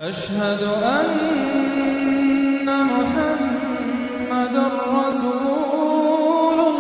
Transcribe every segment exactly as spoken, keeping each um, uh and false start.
اشہد ان محمد رسول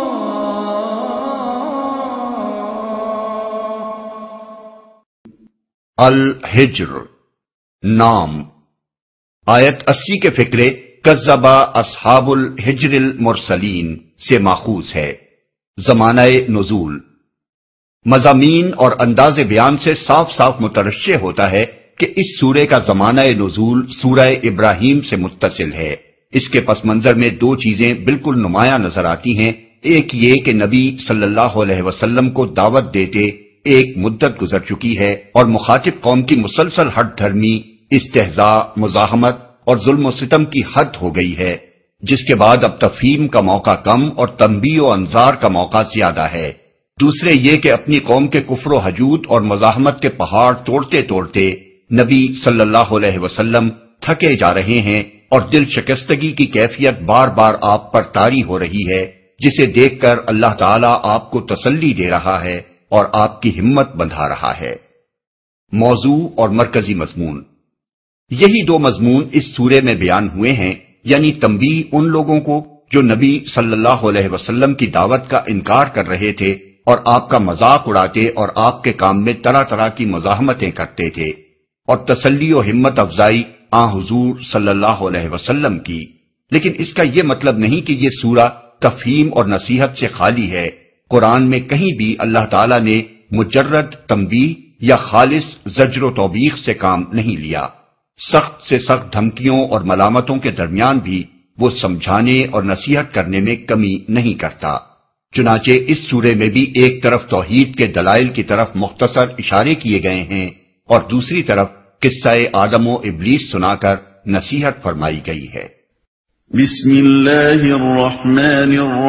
اللہ۔ الحجر نام آیت اسی کے فقرے کذبا اصحاب الحجر المرسلین سے ماخوذ ہے۔ زمانہ نزول مضامین اور انداز بیان سے صاف صاف مترشح ہوتا ہے کہ اس سورے کا زمانہ نزول سورہ ابراہیم سے متصل ہے۔ اس کے پس منظر میں دو چیزیں بالکل نمایاں نظر آتی ہیں۔ ایک یہ کہ نبی صلی اللہ علیہ وسلم کو دعوت دیتے ایک مدت گزر چکی ہے اور مخاطب قوم کی مسلسل ہٹ دھرمی، استہزاء، مزاحمت اور ظلم و ستم کی حد ہو گئی ہے، جس کے بعد اب تفہیم کا موقع کم اور تنبیہ و انذار کا موقع زیادہ ہے۔ دوسرے یہ کہ اپنی قوم کے کفر و حجود اور مزاحمت کے پہاڑ توڑتے توڑتے نبی صلی اللہ علیہ وسلم تھکے جا رہے ہیں اور دل شکستگی کی کیفیت بار بار آپ پر طاری ہو رہی ہے، جسے دیکھ کر اللہ تعالیٰ آپ کو تسلی دے رہا ہے اور آپ کی ہمت بندھا رہا ہے۔ موضوع اور مرکزی مضمون یہی دو مضمون اس سورے میں بیان ہوئے ہیں، یعنی تنبیہ ان لوگوں کو جو نبی صلی اللہ علیہ وسلم کی دعوت کا انکار کر رہے تھے اور آپ کا مذاق اڑاتے اور آپ کے کام میں طرح طرح کی مزاحمتیں کرتے تھے، اور تسلی و ہمت افزائی آن حضور صلی اللہ علیہ وسلم کی۔ لیکن اس کا یہ مطلب نہیں کہ یہ سورہ تفہیم اور نصیحت سے خالی ہے۔ قرآن میں کہیں بھی اللہ تعالیٰ نے مجرد تنبیہ یا خالص زجر و توبیخ سے کام نہیں لیا۔ سخت سے سخت دھمکیوں اور ملامتوں کے درمیان بھی وہ سمجھانے اور نصیحت کرنے میں کمی نہیں کرتا۔ چنانچہ اس سورے میں بھی ایک طرف توحید کے دلائل کی طرف مختصر اشارے کیے گئے ہیں اور دوسری طرف قصہ آدم و ابلیس سنا کر نصیحت فرمائی گئی ہے۔ بسم اللہ الرحمن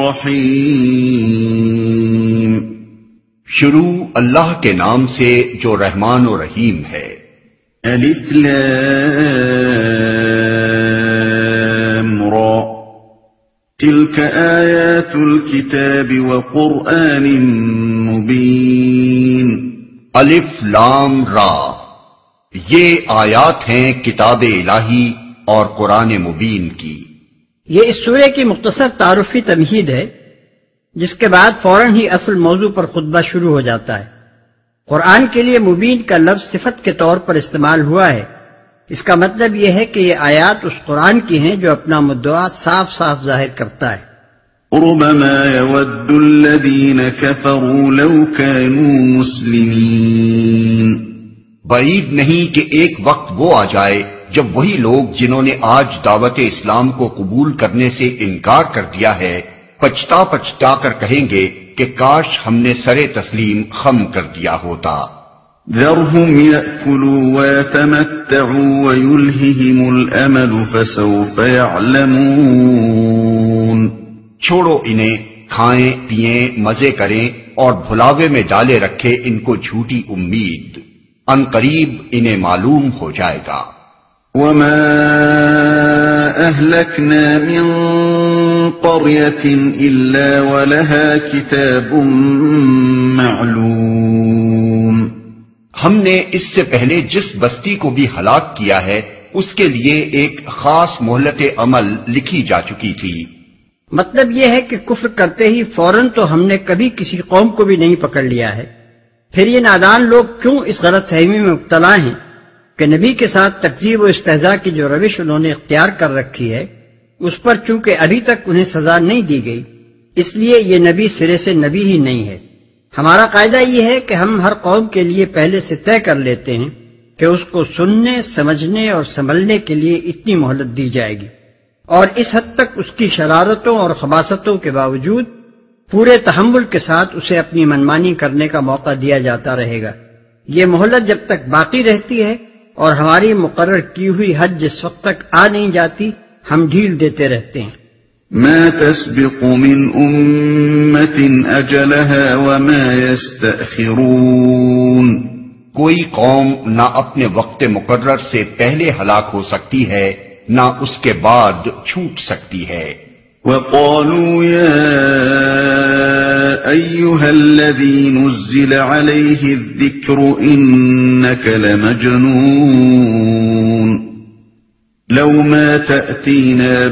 الرحیم شروع اللہ کے نام سے جو رحمان و رحیم ہے۔ الف لام را تلک آیات الکتاب وقرآن مبین۔ الف لام را یہ آیات ہیں کتاب الہی اور قرآن مبین کی۔ یہ اس سورے کی مختصر تعارفی تمہید ہے، جس کے بعد فوراً ہی اصل موضوع پر خطبہ شروع ہو جاتا ہے۔ قرآن کے لیے مبین کا لفظ صفت کے طور پر استعمال ہوا ہے۔ اس کا مطلب یہ ہے کہ یہ آیات اس قرآن کی ہیں جو اپنا مدعا صاف صاف ظاہر کرتا ہے۔ ربما يود الذين كفروا لو كانوا مسلمين۔ بعید نہیں کہ ایک وقت وہ آ جائے جب وہی لوگ جنہوں نے آج دعوت اسلام کو قبول کرنے سے انکار کر دیا ہے، پچھتا پچھتا کر کہیں گے کہ کاش ہم نے سرے تسلیم خم کر دیا ہوتا۔ ذرهم يأكلوا ويتمتعوا ويلههم الأمل فسوف يعلمون۔ چھوڑو انہیں، کھائیں پیئیں مزے کریں اور بھلاوے میں ڈالے رکھے ان کو جھوٹی امید، ان قریب انہیں معلوم ہو جائے گا۔ وما أهلكنا من قرية إلا ولها كتاب معلوم۔ ہم نے اس سے پہلے جس بستی کو بھی ہلاک کیا ہے اس کے لیے ایک خاص مہلت عمل لکھی جا چکی تھی۔ مطلب یہ ہے کہ کفر کرتے ہی فوراً تو ہم نے کبھی کسی قوم کو بھی نہیں پکڑ لیا ہے۔ پھر یہ نادان لوگ کیوں اس غلط فہمی میں مبتلا ہیں کہ نبی کے ساتھ تکذیب و استہزاء کی جو روش انہوں نے اختیار کر رکھی ہے، اس پر چونکہ ابھی تک انہیں سزا نہیں دی گئی، اس لیے یہ نبی سرے سے نبی ہی نہیں ہے۔ ہمارا قاعدہ یہ ہے کہ ہم ہر قوم کے لیے پہلے سے طے کر لیتے ہیں کہ اس کو سننے، سمجھنے اور سنبھلنے کے لیے اتنی مہلت دی جائے گی، اور اس حد تک اس کی شرارتوں اور خباثتوں کے باوجود پورے تحمل کے ساتھ اسے اپنی منمانی کرنے کا موقع دیا جاتا رہے گا۔ یہ مہلت جب تک باقی رہتی ہے اور ہماری مقرر کی ہوئی حد جس وقت تک آ نہیں جاتی، ہم ڈھیل دیتے رہتے ہیں۔ ما تسبق من امت اجلها وما يستأخرون۔ کوئی قوم نہ اپنے وقت مقرر سے پہلے ہلاک ہو سکتی ہے نہ اس کے بعد چھوٹ سکتی ہے۔ وقالوا يا أيها الذي نزل عليه الذكر إنك لمجنون۔ لو ما تأتينا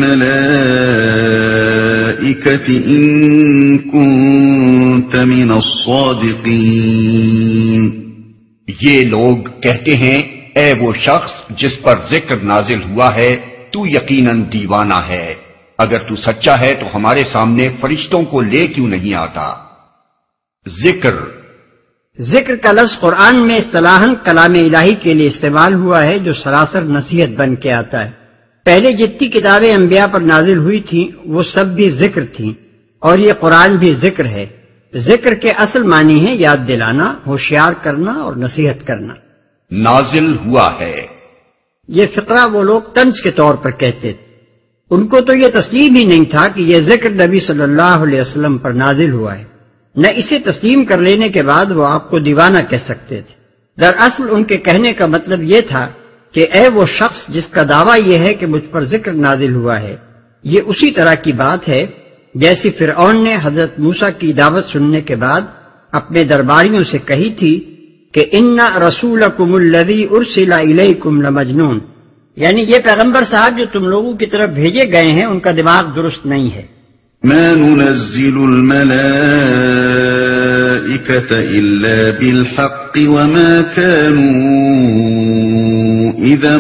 بالملائكة إن كنت من الصادقين. یہ لوگ کہتے ہیں اے وہ شخص جس پر ذکر نازل ہوا ہے تو یقیناً دیوانہ ہے، اگر تو سچا ہے تو ہمارے سامنے فرشتوں کو لے کیوں نہیں آتا. ذکر ذکر کا لفظ قرآن میں اصطلاحاً کلام الہی کے لیے استعمال ہوا ہے جو سراسر نصیحت بن کے آتا ہے. پہلے جتنی کتابیں انبیاء پر نازل ہوئی تھیں وہ سب بھی ذکر تھیں، اور یہ قرآن بھی ذکر ہے. ذکر کے اصل معنی ہے یاد دلانا، ہوشیار کرنا اور نصیحت کرنا. نازل ہوا ہے، یہ فقرہ وہ لوگ طنز کے طور پر کہتے تھے. ان کو تو یہ تسلیم ہی نہیں تھا کہ یہ ذکر نبی صلی اللہ علیہ وسلم پر نازل ہوا ہے، نہ اسے تسلیم کر لینے کے بعد وہ آپ کو دیوانہ کہہ سکتے تھے. دراصل ان کے کہنے کا مطلب یہ تھا کہ اے وہ شخص جس کا دعویٰ یہ ہے کہ مجھ پر ذکر نازل ہوا ہے، یہ اسی طرح کی بات ہے جیسی فرعون نے حضرت موسیٰ کی دعوت سننے کے بعد اپنے درباریوں سے کہی تھی کہ ان رسولکم الذی ارسل الیکم لمجنون، یعنی یہ پیغمبر صاحب جو تم لوگوں کی طرف بھیجے گئے ہیں ان کا دماغ درست نہیں ہے. ما ننزل الملائكة إلا بالحق وما كانوا إذا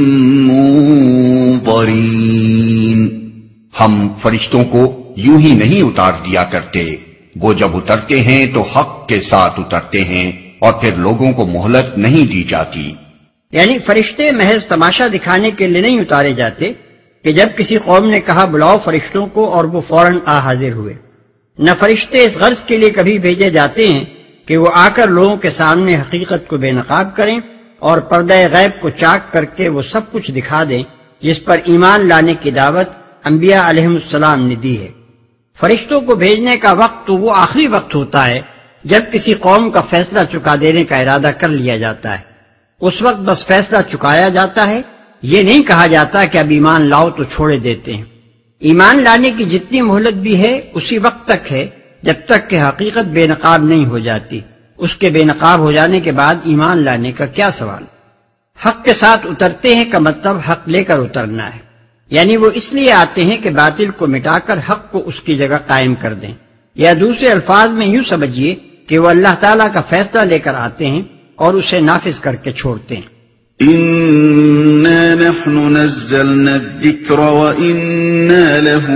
منظرين. ہم فرشتوں کو یوں ہی نہیں اتار دیا کرتے، وہ جب اترتے ہیں تو حق کے ساتھ اترتے ہیں اور پھر لوگوں کو مہلت نہیں دی جاتی. یعنی فرشتے محض تماشا دکھانے کے لیے نہیں اتارے جاتے کہ جب کسی قوم نے کہا بلاؤ فرشتوں کو اور وہ فوراً آ حاضر ہوئے. نہ فرشتے اس غرض کے لیے کبھی بھیجے جاتے ہیں کہ وہ آ کر لوگوں کے سامنے حقیقت کو بے نقاب کریں اور پردہ غیب کو چاک کر کے وہ سب کچھ دکھا دیں جس پر ایمان لانے کی دعوت انبیاء علیہم السلام نے دی ہے. فرشتوں کو بھیجنے کا وقت تو وہ آخری وقت ہوتا ہے جب کسی قوم کا فیصلہ چکا دینے کا ارادہ کر لیا جاتا ہے. اس وقت بس فیصلہ چکایا جاتا ہے، یہ نہیں کہا جاتا کہ اب ایمان لاؤ تو چھوڑے دیتے ہیں. ایمان لانے کی جتنی مہلت بھی ہے اسی وقت تک ہے جب تک کہ حقیقت بے نقاب نہیں ہو جاتی. اس کے بے نقاب ہو جانے کے بعد ایمان لانے کا کیا سوال. حق کے ساتھ اترتے ہیں کا مطلب حق لے کر اترنا ہے، یعنی وہ اس لیے آتے ہیں کہ باطل کو مٹا کر حق کو اس کی جگہ قائم کر دیں، یا دوسرے الفاظ میں یوں سمجھیے کہ وہ اللہ تعالیٰ کا فیصلہ لے کر آتے ہیں اور اسے نافذ کر کے چھوڑتے ہیں. اِنَّا نَحْنُ نَزَّلْنَا الذِّكْرَ وَإِنَّا لَهُ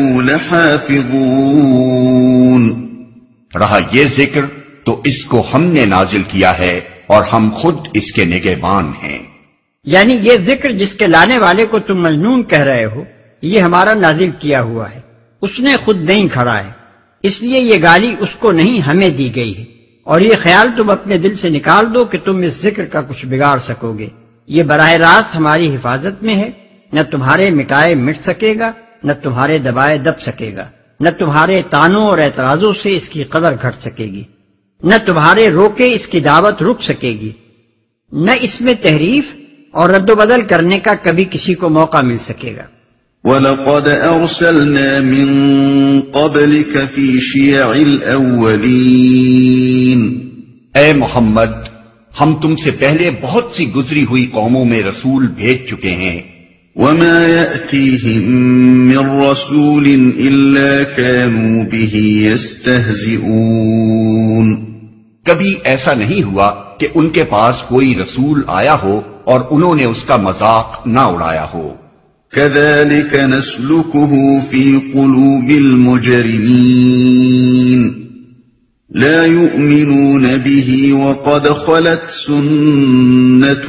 لَحَافِظُونَ. رہا یہ ذکر تو اس کو ہم نے نازل کیا ہے اور ہم خود اس کے نگہبان ہیں. یعنی یہ ذکر جس کے لانے والے کو تم مجنون کہہ رہے ہو یہ ہمارا نازل کیا ہوا ہے، اس نے خود نہیں کھڑا ہے، اس لیے یہ گالی اس کو نہیں ہمیں دی گئی ہے. اور یہ خیال تم اپنے دل سے نکال دو کہ تم اس ذکر کا کچھ بگاڑ سکو گے. یہ براہ راست ہماری حفاظت میں ہے، نہ تمہارے مٹائے مٹ سکے گا، نہ تمہارے دبائے دب سکے گا، نہ تمہارے تانوں اور اعتراضوں سے اس کی قدر گھٹ سکے گی، نہ تمہارے روکے اس کی دعوت رک سکے گی، نہ اس میں تحریف اور رد و بدل کرنے کا کبھی کسی کو موقع مل سکے گا. وَلَقَدْ أَرْسَلْنَا مِن قَبْلِكَ فِي شِيَعِ الْأَوَّلِينَ. اے محمد، ہم تم سے پہلے بہت سی گزری ہوئی قوموں میں رسول بھیج چکے ہیں. وَمَا يَأْتِيهِم مِّن رَّسُولٍ إِلَّا كَانُوا بِهِ يَسْتَهْزِئُونَ. کبھی ایسا نہیں ہوا کہ ان کے پاس کوئی رسول آیا ہو اور انہوں نے اس کا مذاق نہ اڑایا ہو. كَذَلِكَ نَسْلُكُهُ فِي قُلُوبِ الْمُجْرِمِينَ. لا يؤمنون به وقد خلت سنة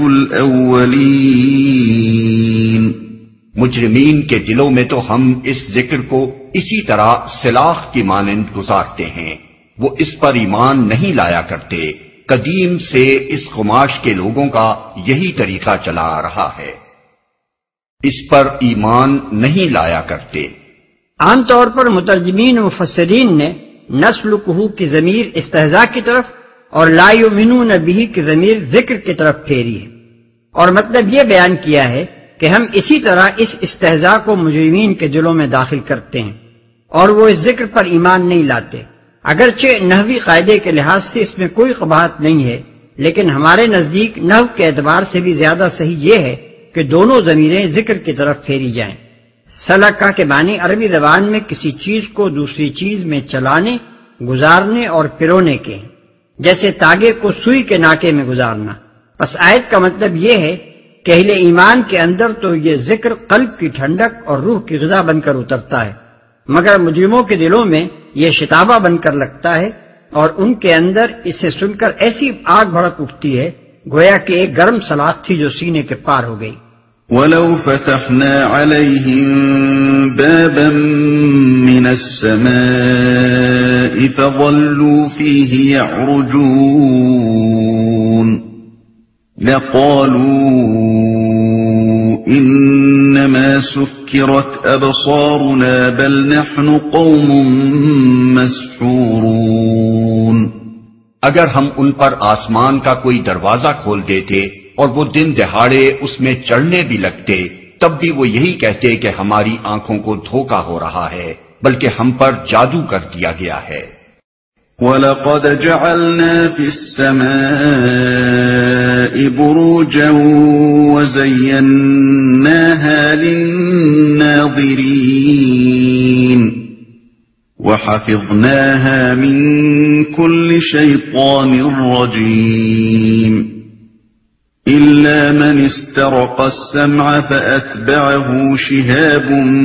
الأولين. مجرمین کے دلوں میں تو ہم اس ذکر کو اسی طرح سلاخ کی مانند گزارتے ہیں، وہ اس پر ایمان نہیں لایا کرتے. قدیم سے اس خماش کے لوگوں کا یہی طریقہ چلا آ رہا ہے، اس پر ایمان نہیں لایا کرتے. عام طور پر مترجمین و مفسرین نے نسلکہ کی ضمیر استہزاء کی طرف اور لا یؤمنون بہ کی ضمیر ذکر کی طرف پھیری ہے، اور مطلب یہ بیان کیا ہے کہ ہم اسی طرح اس استہزاء کو مجرمین کے دلوں میں داخل کرتے ہیں اور وہ اس ذکر پر ایمان نہیں لاتے. اگرچہ نحوی قاعدے کے لحاظ سے اس میں کوئی قباحت نہیں ہے، لیکن ہمارے نزدیک نحو کے اعتبار سے بھی زیادہ صحیح یہ ہے کہ دونوں ضمیریں ذکر کی طرف پھیری جائیں۔ سلکہ کے معنی عربی زبان میں کسی چیز کو دوسری چیز میں چلانے، گزارنے اور پرونے کے ہیں، جیسے تاگے کو سوئی کے ناکے میں گزارنا۔ پس آیت کا مطلب یہ ہے کہ اہل ایمان کے اندر تو یہ ذکر قلب کی ٹھنڈک اور روح کی غذا بن کر اترتا ہے، مگر مجرموں کے دلوں میں یہ شتابہ بن کر لگتا ہے اور ان کے اندر اسے سن کر ایسی آگ بھڑک اٹھتی ہے گویا کہ ایک گرم سلاخ تھی جو سینے کے پار ہو گئی۔ وَلَوْ فَتَحْنَا عَلَيْهِمْ بَابًا مِّنَ السَّمَاءِ فَظَلُّوا فِيهِ يَعْرُجُونَ لَقَالُوا إِنَّمَا سُكِّرَتْ أَبْصَارُنَا بَلْ نَحْنُ قَوْمٌ مَّسْحُورُونَ۔ اگر ہم ان پر آسمان کا کوئی دروازہ کھول دیتے اور وہ دن دہاڑے اس میں چڑھنے بھی لگتے، تب بھی وہ یہی کہتے کہ ہماری آنکھوں کو دھوکا ہو رہا ہے، بلکہ ہم پر جادو کر دیا گیا ہے۔ وَلَقَدْ جَعَلْنَا فِي السَّمَاءِ بُرُوجًا وَزَيَّنَّاهَا لِلنَّاظِرِينَ وَحَفِظْنَاهَا مِنْ كُلِّ شَيْطَانٍ رَجِيمٍ إِلَّا مَنِ اسْتَرَقَ السَّمْعَ فَأَتْبَعَهُ شِهَابٌ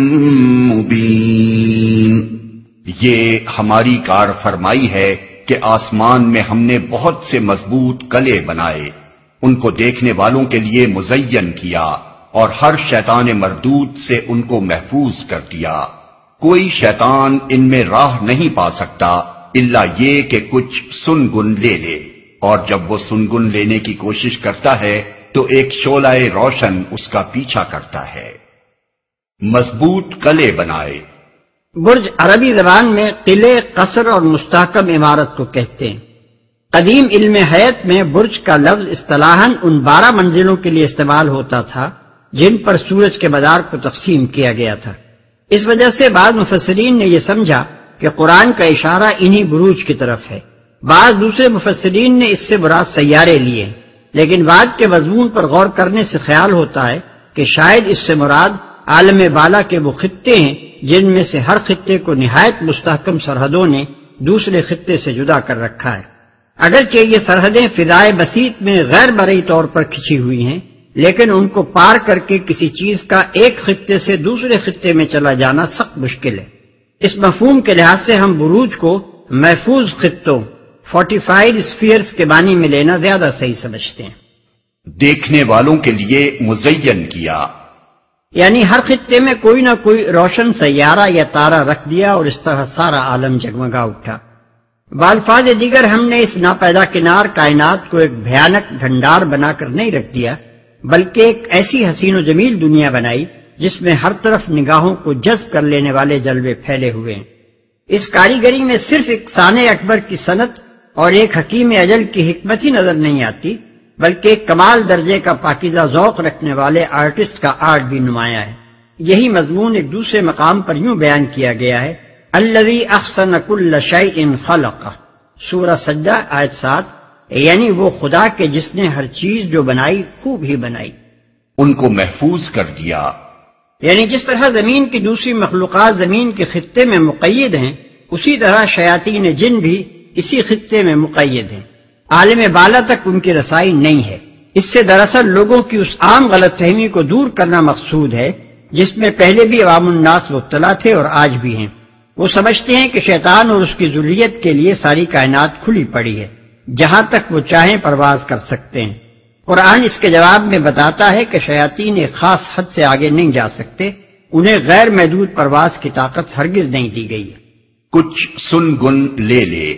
مُبِينٌ۔ یہ ہماری کار فرمائی ہے کہ آسمان میں ہم نے بہت سے مضبوط قلعے بنائے، ان کو دیکھنے والوں کے لیے مزین کیا اور ہر شیطان مردود سے ان کو محفوظ کر دیا۔ کوئی شیطان ان میں راہ نہیں پا سکتا الا یہ کہ کچھ سنگن لے لے، اور جب وہ سنگن لینے کی کوشش کرتا ہے تو ایک شعلہ روشن اس کا پیچھا کرتا ہے۔ مضبوط قلعے بنائے۔ برج عربی زبان میں قلعے، قصر اور مستحکم عمارت کو کہتے ہیں۔ قدیم علم حیات میں برج کا لفظ اصطلاحاً ان بارہ منزلوں کے لیے استعمال ہوتا تھا جن پر سورج کے مدار کو تقسیم کیا گیا تھا۔ اس وجہ سے بعض مفسرین نے یہ سمجھا کہ قرآن کا اشارہ انہی بروج کی طرف ہے۔ بعض دوسرے مفسرین نے اس سے مراد سیارے لیے، لیکن بعد کے مضمون پر غور کرنے سے خیال ہوتا ہے کہ شاید اس سے مراد عالم بالا کے وہ خطے ہیں جن میں سے ہر خطے کو نہایت مستحکم سرحدوں نے دوسرے خطے سے جدا کر رکھا ہے۔ اگرچہ یہ سرحدیں فضائے بسیط میں غیر مرئی طور پر کھچی ہوئی ہیں، لیکن ان کو پار کر کے کسی چیز کا ایک خطے سے دوسرے خطے میں چلا جانا سخت مشکل ہے۔ اس مفہوم کے لحاظ سے ہم بروج کو محفوظ خطوں، فورٹیفائڈ اسفیئرز کے معنی میں لینا زیادہ صحیح سمجھتے ہیں۔ دیکھنے والوں کے لیے مزین کیا، یعنی ہر خطے میں کوئی نہ کوئی روشن سیارہ یا تارہ رکھ دیا اور اس طرح سارا عالم جگمگا اٹھا۔ بالفاظ دیگر ہم نے اس ناپیدا کنار کائنات کو ایک بھیانک ڈھنڈار بنا کر نہیں رکھ دیا، بلکہ ایک ایسی حسین و جمیل دنیا بنائی جس میں ہر طرف نگاہوں کو جذب کر لینے والے جلوے پھیلے ہوئے ہیں۔ اس کاریگری میں صرف ایک صانع اکبر کی صنعت اور ایک حکیم اجل کی حکمت ہی نظر نہیں آتی، بلکہ ایک کمال درجے کا پاکیزہ ذوق رکھنے والے آرٹسٹ کا آرٹ بھی نمایاں ہے۔ یہی مضمون ایک دوسرے مقام پر یوں بیان کیا گیا ہے، الذی احسن کل شیء خلقہ، سورہ سجدہ آیت سات، یعنی وہ خدا کے جس نے ہر چیز جو بنائی خوب ہی بنائی، ان کو محفوظ کر دیا۔ یعنی جس طرح زمین کی دوسری مخلوقات زمین کے خطے میں مقید ہیں، اسی طرح شیاطین جن بھی اسی خطے میں مقید ہیں، عالم بالا تک ان کی رسائی نہیں ہے۔ اس سے دراصل لوگوں کی اس عام غلط فہمی کو دور کرنا مقصود ہے جس میں پہلے بھی عوام الناس مبتلا تھے اور آج بھی ہیں۔ وہ سمجھتے ہیں کہ شیطان اور اس کی ذریت کے لیے ساری کائنات کھلی پڑی ہے، جہاں تک وہ چاہیں پرواز کر سکتے ہیں۔ قرآن اس کے جواب میں بتاتا ہے کہ شیاطین ایک خاص حد سے آگے نہیں جا سکتے، انہیں غیر محدود پرواز کی طاقت ہرگز نہیں دی گئی ہے۔ کچھ سن گن لے لے،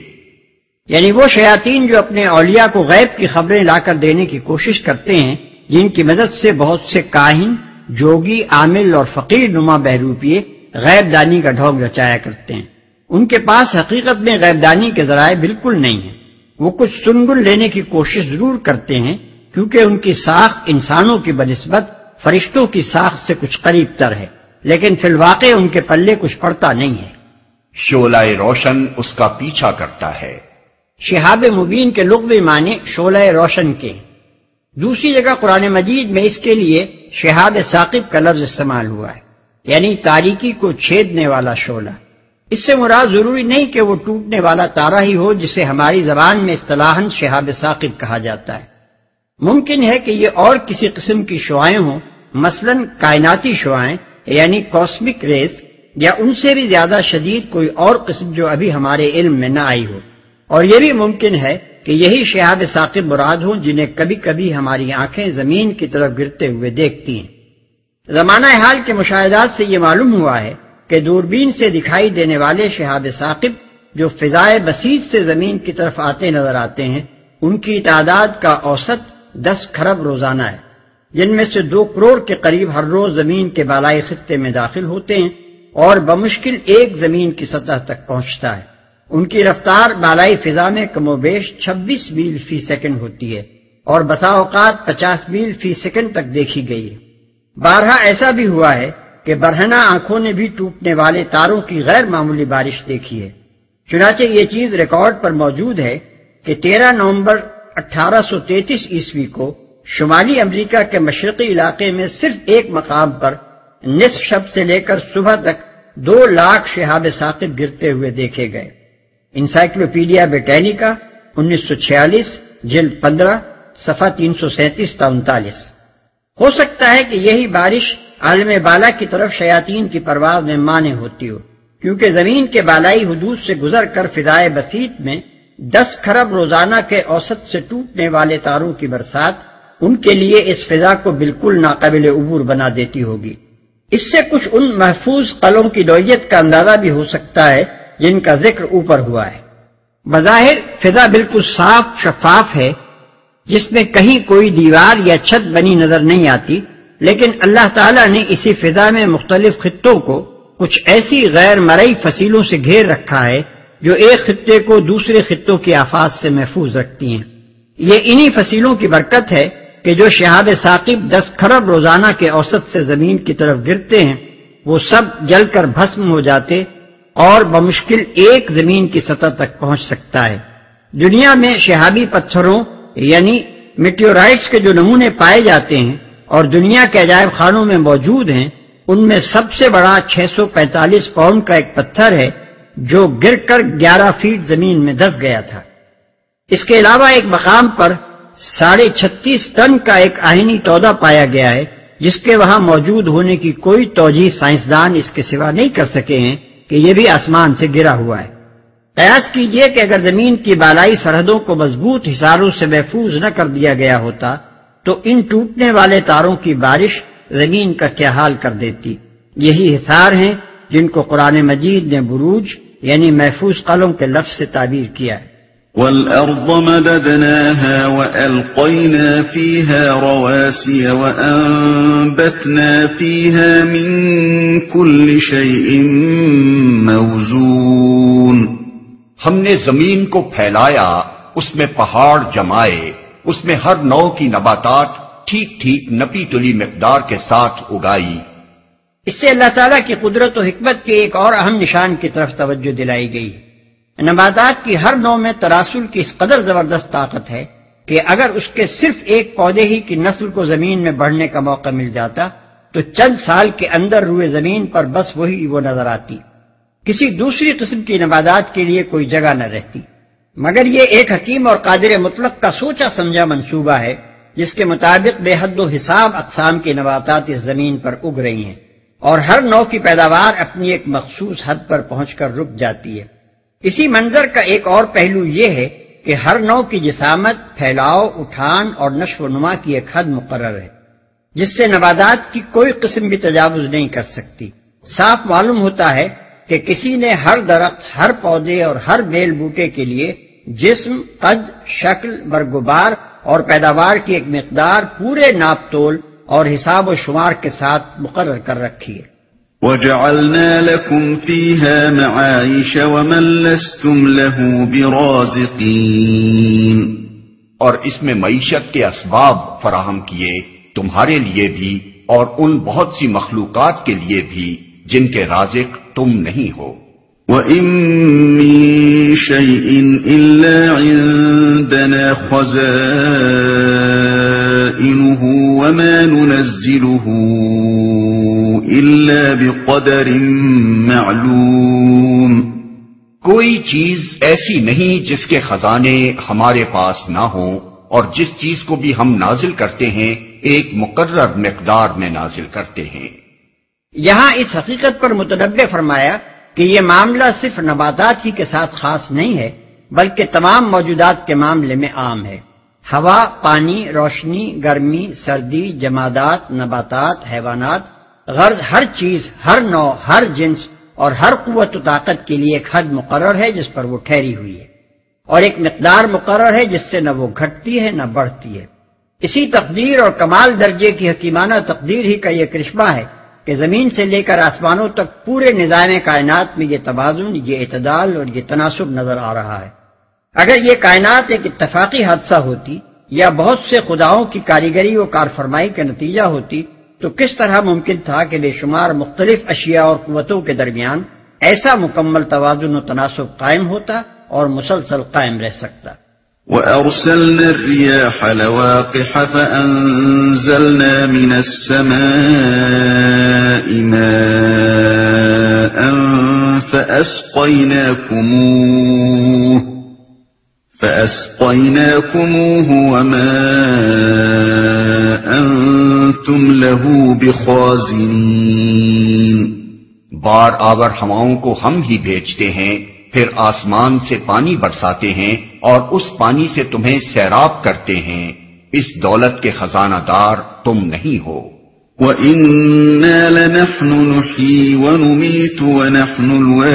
یعنی وہ شیاطین جو اپنے اولیاء کو غیب کی خبریں لا کر دینے کی کوشش کرتے ہیں، جن کی مدد سے بہت سے کاہن، جوگی، عامل اور فقیر نما بہروپیے غیب دانی کا ڈھونگ رچایا کرتے ہیں۔ ان کے پاس حقیقت میں غیب دانی کے ذرائع بالکل نہیں ہیں۔ وہ کچھ سنگن لینے کی کوشش ضرور کرتے ہیں، کیونکہ ان کی ساخت انسانوں کی بنسبت فرشتوں کی ساخت سے کچھ قریب تر ہے، لیکن فی الواقع ان کے پلے کچھ پڑتا نہیں ہے۔ شعلہ روشن اس کا پیچھا کرتا ہے۔ شہاب مبین کے لغوی معنی شعلہ روشن کے۔ دوسری جگہ قرآن مجید میں اس کے لیے شہاب ثاقب کا لفظ استعمال ہوا ہے، یعنی تاریکی کو چھیدنے والا شعلہ۔ اس سے مراد ضروری نہیں کہ وہ ٹوٹنے والا تارا ہی ہو جسے ہماری زبان میں اصطلاحاً شہاب ثاقب کہا جاتا ہے۔ ممکن ہے کہ یہ اور کسی قسم کی شعائیں ہوں، مثلاً کائناتی شعائیں یعنی کاسمک ریز، یا ان سے بھی زیادہ شدید کوئی اور قسم جو ابھی ہمارے علم میں نہ آئی ہو، اور یہ بھی ممکن ہے کہ یہی شہاب ثاقب مراد ہوں جنہیں کبھی کبھی ہماری آنکھیں زمین کی طرف گرتے ہوئے دیکھتی ہیں۔ زمانہ حال کے مشاہدات سے یہ معلوم ہوا ہے کہ دوربین سے دکھائی دینے والے شہاب ثاقب جو فضائے بسیط سے زمین کی طرف آتے نظر آتے ہیں، ان کی تعداد کا اوسط دس کھرب روزانہ ہے، جن میں سے دو کروڑ کے قریب ہر روز زمین کے بالائی خطے میں داخل ہوتے ہیں اور بمشکل ایک زمین کی سطح تک پہنچتا ہے۔ ان کی رفتار بالائی فضا میں کم و بیش چھبیس میل فی سیکنڈ ہوتی ہے اور بسا اوقات پچاس میل فی سیکنڈ تک دیکھی گئی ہے۔ بارہا ایسا بھی ہوا ہے کہ برہنہ آنکھوں نے بھی ٹوٹنے والے تاروں کی غیر معمولی بارش دیکھی ہے۔ چنانچہ یہ چیز ریکارڈ پر موجود ہے کہ تیرہ نومبر اٹھارہ سو تینتیس عیسوی کو شمالی امریکہ کے مشرقی علاقے میں صرف ایک مقام پر نصف شب سے لے کر صبح تک دو لاکھ شہاب ثاقب گرتے ہوئے دیکھے گئے۔ انسائکلوپیڈیا بریٹینیکا انیس سو چھیالیس جلد پندرہ صفحہ تین سو سینتیس تا انتالیس۔ ہو سکتا ہے کہ یہی بارش عالم بالا کی طرف شیاطین کی پرواز میں مانع ہوتی ہو، کیونکہ زمین کے بالائی حدود سے گزر کر فضائے بسیط میں دس کھرب روزانہ کے اوسط سے ٹوٹنے والے تاروں کی برسات ان کے لیے اس فضا کو بالکل ناقابل عبور بنا دیتی ہوگی۔ اس سے کچھ ان محفوظ قلعوں کی نوعیت کا اندازہ بھی ہو سکتا ہے جن کا ذکر اوپر ہوا ہے۔ بظاہر فضا بالکل صاف شفاف ہے، جس میں کہیں کوئی دیوار یا چھت بنی نظر نہیں آتی، لیکن اللہ تعالیٰ نے اسی فضا میں مختلف خطوں کو کچھ ایسی غیر مرئی فصیلوں سے گھیر رکھا ہے جو ایک خطے کو دوسرے خطوں کی آفات سے محفوظ رکھتی ہیں۔ یہ انہی فصیلوں کی برکت ہے کہ جو شہاب ثاقب دس کھرب روزانہ کے اوسط سے زمین کی طرف گرتے ہیں وہ سب جل کر بھسم ہو جاتے اور بمشکل ایک زمین کی سطح تک پہنچ سکتا ہے۔ دنیا میں شہابی پتھروں یعنی میٹیورائٹس کے جو نمونے پائے جاتے ہیں اور دنیا کے عجائب خانوں میں موجود ہیں، ان میں سب سے بڑا چھ سو پینتالیس پاؤنڈ کا ایک پتھر ہے جو گر کر گیارہ فیٹ زمین میں دس گیا تھا۔ اس کے علاوہ ایک مقام پر ساڑھے چھتیس ٹن کا ایک آہنی تودا پایا گیا ہے جس کے وہاں موجود ہونے کی کوئی توجیہ سائنسدان اس کے سوا نہیں کر سکے ہیں کہ یہ بھی آسمان سے گرا ہوا ہے۔ قیاس کیجئے کہ اگر زمین کی بالائی سرحدوں کو مضبوط حصاروں سے محفوظ نہ کر دیا گیا ہوتا تو ان ٹوٹنے والے تاروں کی بارش زمین کا کیا حال کر دیتی۔ یہی حصار ہیں جن کو قرآن مجید نے بروج یعنی محفوظ قلعوں کے لفظ سے تعبیر کیا ہے۔ وَالْأَرْضَ مَدَدْنَاهَا وَأَلْقَيْنَا فِيهَا رَوَاسِيَ وَأَنبَتْنَا فِيهَا مِن كُلِّ شَيْءٍ مَّوْزُونٍ۔ ہم نے زمین کو پھیلایا، اس میں پہاڑ جمائے، اس میں ہر نوع کی نباتات ٹھیک ٹھیک نپی تلی مقدار کے ساتھ اگائی۔ اس سے اللہ تعالیٰ کی قدرت و حکمت کے ایک اور اہم نشان کی طرف توجہ دلائی گئی ہے۔ نباتات کی ہر نوع میں تراسل کی اس قدر زبردست طاقت ہے کہ اگر اس کے صرف ایک پودے ہی کی نسل کو زمین میں بڑھنے کا موقع مل جاتا تو چند سال کے اندر روئے زمین پر بس وہی وہ نظر آتی، کسی دوسری قسم کی نباتات کے لیے کوئی جگہ نہ رہتی۔ مگر یہ ایک حکیم اور قادر مطلق کا سوچا سمجھا منصوبہ ہے جس کے مطابق بے حد و حساب اقسام کی نباتات اس زمین پر اگ رہی ہیں اور ہر نوع کی پیداوار اپنی ایک مخصوص حد پر پہنچ کر رک جاتی ہے۔ اسی منظر کا ایک اور پہلو یہ ہے کہ ہر نوع کی جسامت، پھیلاؤ، اٹھان اور نشو و نما کی ایک حد مقرر ہے جس سے نباتات کی کوئی قسم بھی تجاوز نہیں کر سکتی۔ صاف معلوم ہوتا ہے کہ کسی نے ہر درخت، ہر پودے اور ہر بیل بوٹے کے لیے جسم، قد، شکل، برگبار اور پیداوار کی ایک مقدار پورے ناپ تول اور حساب و شمار کے ساتھ مقرر کر رکھی ہے۔ وَجَعَلْنَا لَكُمْ فِيهَا مَعَائِشَ وَمَن لَّسْتُمْ لَهُ بِرَازِقِينَ، اور اس میں معیشت کے اسباب فراہم کیے تمہارے لیے بھی اور ان بہت سی مخلوقات کے لیے بھی جن کے رازق تم نہیں ہو۔ وَإِن مِّن شَيْءٍ إِلَّا عِندَنَا خَزَائِنُهُ خزائنه وما ننزله إلا بقدر معلوم. کوئی چیز ایسی نہیں جس کے خزانے ہمارے پاس نہ ہوں، اور جس چیز کو بھی ہم نازل کرتے ہیں ایک مقرر مقدار میں نازل کرتے ہیں. یہاں اس حقیقت پر متنبہ فرمایا کہ یہ معاملہ صرف نباتات ہی کے ساتھ خاص نہیں ہے، بلکہ تمام موجودات کے معاملے میں عام ہے. ہوا، پانی، روشنی، گرمی، سردی، جمادات، نباتات، حیوانات، غرض ہر چیز، ہر نوع، ہر جنس اور ہر قوت و طاقت کے لیے ایک حد مقرر ہے جس پر وہ ٹھہری ہوئی ہے، اور ایک مقدار مقرر ہے جس سے نہ وہ گھٹتی ہے نہ بڑھتی ہے. اسی تقدیر اور کمال درجے کی حکیمانہ تقدیر ہی کا یہ کرشمہ ہے کہ زمین سے لے کر آسمانوں تک پورے نظام کائنات میں یہ توازن، یہ اعتدال اور یہ تناسب نظر آ رہا ہے. اگر یہ کائنات ایک اتفاقی حادثہ ہوتی یا بہت سے خداؤں کی کاریگری و کارفرمائی کا نتیجہ ہوتی تو کس طرح ممکن تھا کہ بے شمار مختلف اشیاء اور قوتوں کے درمیان ایسا مکمل توازن و تناسب قائم ہوتا اور مسلسل قائم رہ سکتا. وَأَرْسَلْنَا الرِّيَاحَ لَوَاقِحَ فَأَنزَلْنَا مِنَ السَّمَاءِ مَاءً فَأَسْقَيْنَاكُمُوهُ فَأَسْقَيْنَاكُمُوهُ وَمَا أَنْتُمْ لَهُ بِخَازِنِينَ. بار آور ہواؤں کو ہم ہی بھیجتے ہیں، پھر آسمان سے پانی برساتے ہیں اور اس پانی سے تمہیں سیراب کرتے ہیں. اس دولت کے خزانہ دار تم نہیں ہو. وَإِنَّا لَنَحْنُ نُحْيِي وَنُمِيتُ وَنَحْنُ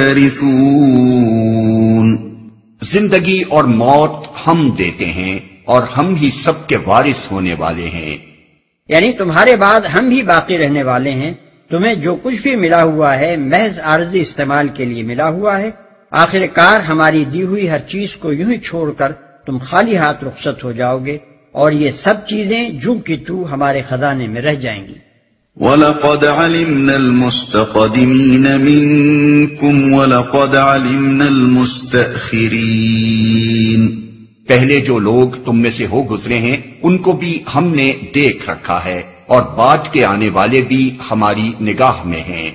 الْوَارِثُونَ. زندگی اور موت ہم دیتے ہیں اور ہم ہی سب کے وارث ہونے والے ہیں. یعنی تمہارے بعد ہم ہی باقی رہنے والے ہیں. تمہیں جو کچھ بھی ملا ہوا ہے محض عارضی استعمال کے لیے ملا ہوا ہے. آخر کار ہماری دی ہوئی ہر چیز کو یوں ہی چھوڑ کر تم خالی ہاتھ رخصت ہو جاؤ گے، اور یہ سب چیزیں جو کہ تو ہمارے خزانے میں رہ جائیں گی. وَلَقَدْ عَلِمْنَا الْمُسْتَقْدِمِينَ مِنْكُمْ وَلَقَدْ عَلِمْنَا الْمُسْتَأْخِرِينَ. پہلے جو لوگ تم میں سے ہو گزرے ہیں ان کو بھی ہم نے دیکھ رکھا ہے، اور بعد کے آنے والے بھی ہماری نگاہ میں ہیں.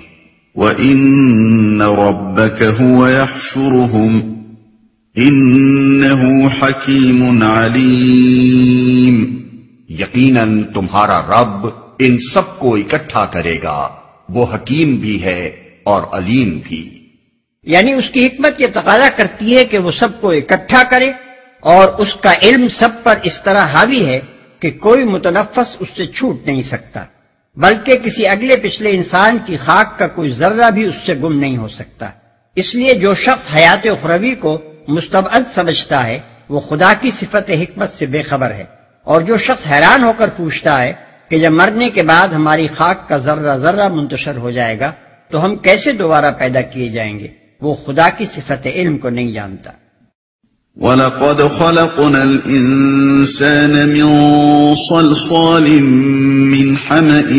وَإِنَّ رَبَّكَ هُوَ يَحْشُرُهُمْ إِنَّهُ حَكِيمٌ عَلِيمٌ. یقیناً تمہارا رب ان سب کو اکٹھا کرے گا، وہ حکیم بھی ہے اور علیم بھی. یعنی اس کی حکمت یہ تقاضا کرتی ہے کہ وہ سب کو اکٹھا کرے، اور اس کا علم سب پر اس طرح حاوی ہے کہ کوئی متنفس اس سے چھوٹ نہیں سکتا، بلکہ کسی اگلے پچھلے انسان کی خاک کا کوئی ذرہ بھی اس سے گم نہیں ہو سکتا. اس لیے جو شخص حیات اخروی کو مستبعد سمجھتا ہے وہ خدا کی صفت حکمت سے بے خبر ہے، اور جو شخص حیران ہو کر پوچھتا ہے کہ جب مرنے کے بعد ہماری خاک کا ذرہ ذرہ منتشر ہو جائے گا تو ہم کیسے دوبارہ پیدا کیے جائیں گے، وہ خدا کی صفت علم کو نہیں جانتا. وَلَقَدْ خَلَقْنَا الْإِنسَانَ مِنْ صَلْصَالٍ مِّنْ حَمَإٍ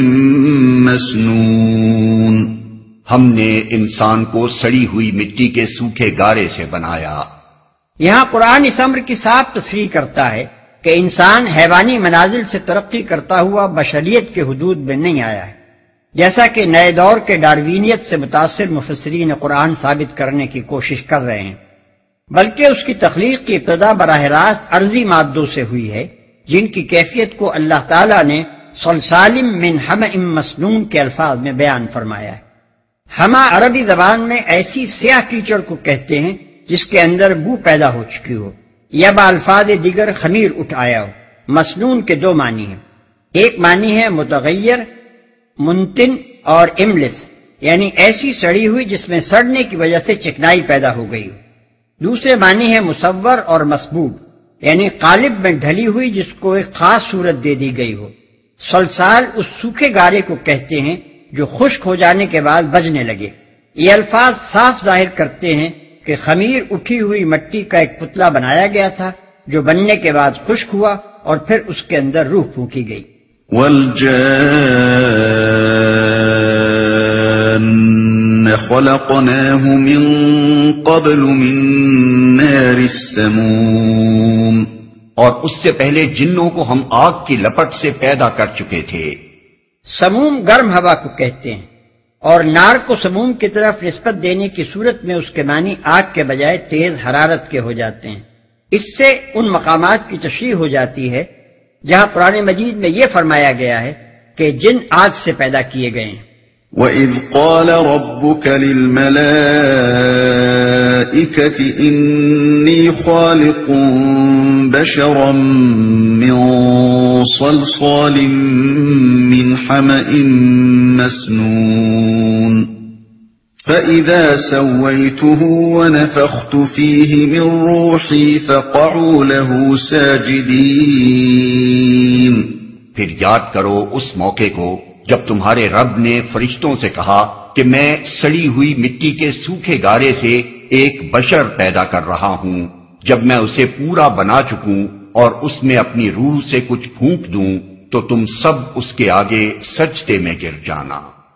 مَّسْنُونٍ. ہم نے انسان کو سڑی ہوئی مٹی کے سوکھے گارے سے بنایا. یہاں قرآن اس امر کی صاف تصریح کرتا ہے کہ انسان حیوانی منازل سے ترقی کرتا ہوا بشریت کے حدود میں نہیں آیا ہے، جیسا کہ نئے دور کے ڈاروینیت سے متاثر مفسرین قرآن ثابت کرنے کی کوشش کر رہے ہیں، بلکہ اس کی تخلیق کی ابتدا براہ راست ارضی مادوں سے ہوئی ہے، جن کی کیفیت کو اللہ تعالیٰ نے صلصال من حمأ مسنون کے الفاظ میں بیان فرمایا ہے. ہما عربی زبان میں ایسی سیاہ کیچڑ کو کہتے ہیں جس کے اندر بو پیدا ہو چکی ہو یا بالفاظ دیگر خمیر اٹھ آیا ہو. مسنون کے دو معنی ہیں. ایک معنی ہے متغیر، منتن اور املس، یعنی ایسی سڑی ہوئی جس میں سڑنے کی وجہ سے چکنائی پیدا ہو گئی ہو. دوسرے معنی ہے مصور اور مسبوب، یعنی قالب میں ڈھلی ہوئی جس کو ایک خاص صورت دے دی گئی ہو. صلصال اس سوکھے گارے کو کہتے ہیں جو خشک ہو جانے کے بعد بجنے لگے. یہ الفاظ صاف ظاہر کرتے ہیں کہ خمیر اٹھی ہوئی مٹی کا ایک پتلا بنایا گیا تھا جو بننے کے بعد خشک ہوا اور پھر اس کے اندر روح پھونکی گئی. وَالْجَانَّ خَلَقْنَاهُ مِن قَبْلُ مِن نَّارِ السَّمُومِ. اور اس سے پہلے جنوں کو ہم آگ کی لپٹ سے پیدا کر چکے تھے۔ سموم گرم ہوا کو کہتے ہیں، اور نار کو سموم کی طرف نسبت دینے کی صورت میں اس کے معنی آگ کے بجائے تیز حرارت کے ہو جاتے ہیں۔ اس سے ان مقامات کی تشریح ہو جاتی ہے جہاں قرآن مجید میں یہ فرمایا گیا ہے کہ جن آگ سے پیدا کیے گئے ہیں۔ وَإِذْ قَالَ رَبُّكَ لِلْمَلَائِكَةِ إِنِّي خَالِقٌ بَشَرًا مِّن صَلْصَالٍ مِّنْ حَمَإٍ مَّسْنُونٍ فَإِذَا سَوَّيْتُهُ وَنَفَخْتُ فِيهِ مِن رُّوحِي فَقَعُوا لَهُ سَاجِدِينَ۔ پھر یاد کرو اس موقع کو جب تمہارے رب نے فرشتوں سے کہا کہ میں سڑی ہوئی مٹی کے سوکھے گارے سے ایک بشر پیدا کر رہا ہوں، جب میں اسے پورا بنا چکوں اور اس میں اپنی روح سے کچھ پھونک دوں تو تم سب اس کے آگے سجدے میں گر جانا۔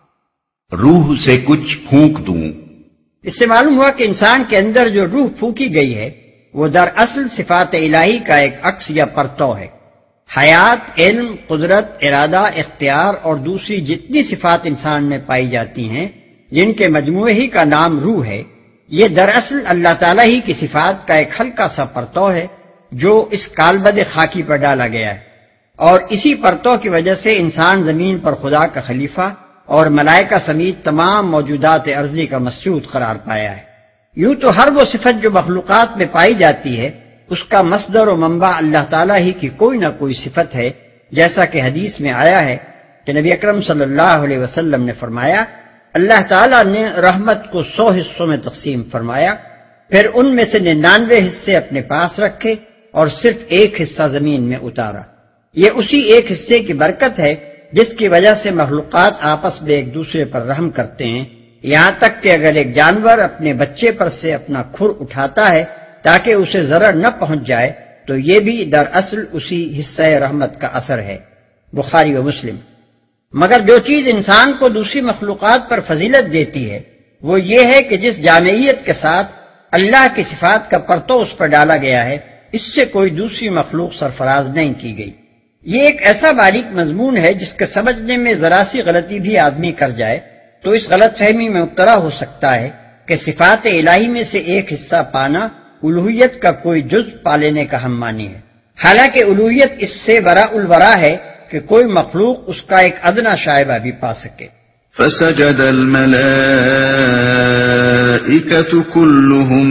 روح سے کچھ پھونک دوں، اس سے معلوم ہوا کہ انسان کے اندر جو روح پھونکی گئی ہے وہ دراصل صفات الہی کا ایک عکس یا پرتو ہے۔ حیات، علم، قدرت، ارادہ، اختیار اور دوسری جتنی صفات انسان میں پائی جاتی ہیں جن کے مجموعے ہی کا نام روح ہے، یہ دراصل اللہ تعالیٰ ہی کی صفات کا ایک ہلکا سا پرتو ہے جو اس کالبد خاکی پر ڈالا گیا ہے، اور اسی پرتو کی وجہ سے انسان زمین پر خدا کا خلیفہ اور ملائکہ سمیت تمام موجودات ارضی کا مسجود قرار پایا ہے۔ یوں تو ہر وہ صفت جو مخلوقات میں پائی جاتی ہے اس کا مصدر و منبع اللہ تعالیٰ ہی کی کوئی نہ کوئی صفت ہے، جیسا کہ حدیث میں آیا ہے کہ نبی اکرم صلی اللہ علیہ وسلم نے فرمایا، اللہ تعالیٰ نے رحمت کو سو حصوں میں تقسیم فرمایا، پھر ان میں سے ننانوے حصے اپنے پاس رکھے اور صرف ایک حصہ زمین میں اتارا۔ یہ اسی ایک حصے کی برکت ہے جس کی وجہ سے مخلوقات آپس میں ایک دوسرے پر رحم کرتے ہیں، یہاں تک کہ اگر ایک جانور اپنے بچے پر سے اپنا کھر اٹھاتا ہے تاکہ اسے ضرر نہ پہنچ جائے تو یہ بھی دراصل اسی حصہ رحمت کا اثر ہے۔ بخاری و مسلم۔ مگر جو چیز انسان کو دوسری مخلوقات پر فضیلت دیتی ہے وہ یہ ہے کہ جس جامعیت کے ساتھ اللہ کی صفات کا پرتو اس پر ڈالا گیا ہے اس سے کوئی دوسری مخلوق سرفراز نہیں کی گئی۔ یہ ایک ایسا باریک مضمون ہے جس کے سمجھنے میں ذرا سی غلطی بھی آدمی کر جائے تو اس غلط فہمی میں مبتلا ہو سکتا ہے کہ صفات الہی میں سے ایک حصہ پانا الوہیت کا کوئی جز پا لینے کا ہم معنی ہے، حالانکہ الوہیت اس سے وراء الورا ہے کہ کوئی مخلوق اس کا ایک ادنا شائبہ بھی پا سکے۔ فسجد الملائکۃ كلهم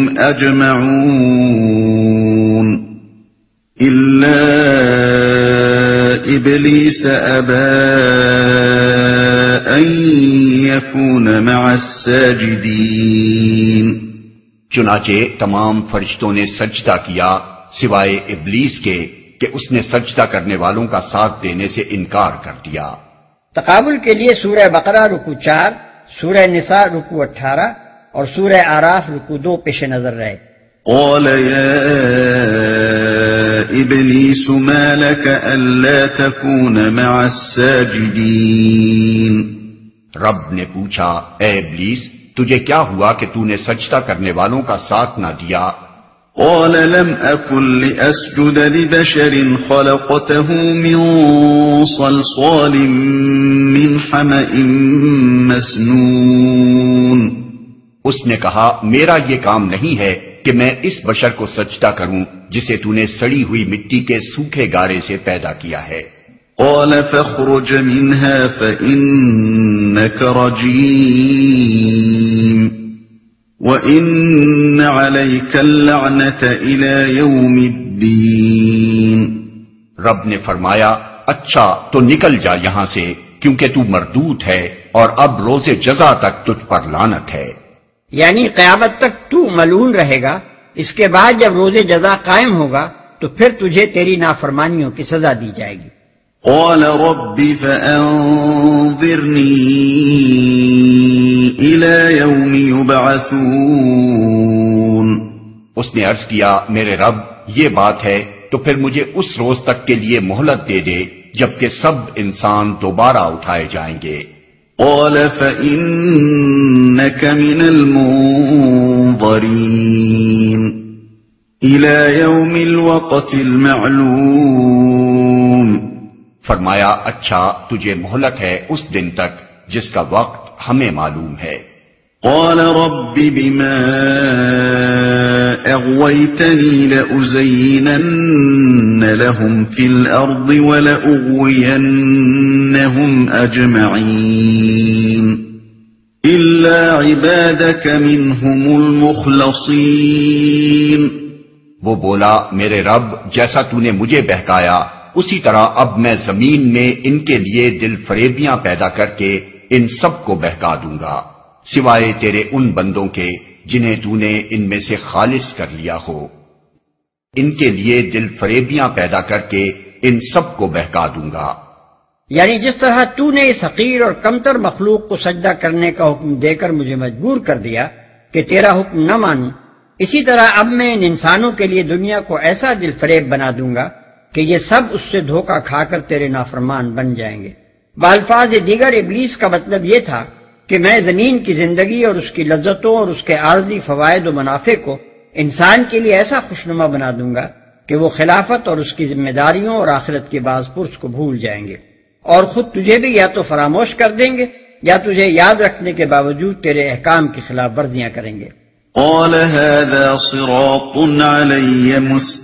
اجمعون الا ابلیس ابى ان يكون مع الساجدین۔ چنانچہ تمام فرشتوں نے سجدہ کیا سوائے ابلیس کے کہ اس نے سجدہ کرنے والوں کا ساتھ دینے سے انکار کر دیا۔ تقابل کے لیے سورہ بقرہ رکو چار، سورہ نساء رکو اٹھارہ اور سورہ آراف رکو دو پیش نظر رہے۔ قال يا ابلیس ما لك الا تكون مع الساجدین۔ رب نے پوچھا، اے ابلیس تجھے کیا ہوا کہ تو نے سجدہ کرنے والوں کا ساتھ نہ دیا؟ قال لم أكن لأسجد لبشر خلقته من صلصال من حمأ مسنون۔ اس نے کہا میرا یہ کام نہیں ہے کہ میں اس بشر کو سجدہ کروں جسے تو نے سڑی ہوئی مٹی کے سوکھے گارے سے پیدا کیا ہے۔ قال فاخرج منها فإنك رجيم وَإِنَّ عَلَيْكَ اللَّعْنَةَ إِلَى يَوْمِ الدِّينِ۔ رب نے فرمایا اچھا تو نکل جا یہاں سے کیونکہ تو مردود ہے اور اب روز جزا تک تجھ پر لعنت ہے، یعنی قیامت تک تو ملعون رہے گا، اس کے بعد جب روز جزا قائم ہوگا تو پھر تجھے تیری نافرمانیوں کی سزا دی جائے گی۔ قال رب فأنظرني إلى يوم يبعثون۔ اس نے عرض کیا میرے رب یہ بات ہے تو پھر مجھے اس روز تک کے لیے مہلت دے دے جبکہ سب انسان دوبارہ اٹھائے جائیں گے۔ قال فإنك من المنظرين إلى يوم الوقت المعلوم. فرمایا اچھا تجھے مہلت ہے اس دن تک جس کا وقت ہمیں معلوم ہے. قال رب بما أغويتني لأزينن لهم في الأرض ولأغوينهم أجمعين إلا عبادك منهم المخلصين. وہ بولا میرے رب جیسا تو نے مجھے بہکایا اسی طرح اب میں زمین میں ان کے لیے دل فریبیاں پیدا کر کے ان سب کو بہکا دوں گا سوائے تیرے ان بندوں کے جنہیں تو نے ان میں سے خالص کر لیا ہو. ان کے لیے دل فریبیاں پیدا کر کے ان سب کو بہکا دوں گا. یعنی جس طرح تو نے اس حقیر اور کمتر مخلوق کو سجدہ کرنے کا حکم دے کر مجھے مجبور کر دیا کہ تیرا حکم نہ مانوں، اسی طرح اب میں ان انسانوں کے لیے دنیا کو ایسا دل فریب بنا دوں گا کہ یہ سب اس سے دھوکہ کھا کر تیرے نافرمان بن جائیں گے. بالفاظ دیگر ابلیس کا مطلب یہ تھا کہ میں زمین کی زندگی اور اس کی لذتوں اور اس کے عارضی فوائد و منافع کو انسان کے لیے ایسا خوشنما بنا دوں گا کہ وہ خلافت اور اس کی ذمہ داریوں اور آخرت کے باز پرس کو بھول جائیں گے اور خود تجھے بھی یا تو فراموش کر دیں گے یا تجھے یاد رکھنے کے باوجود تیرے احکام کی خلاف ورزیاں کریں گے. قال هذا صراط علي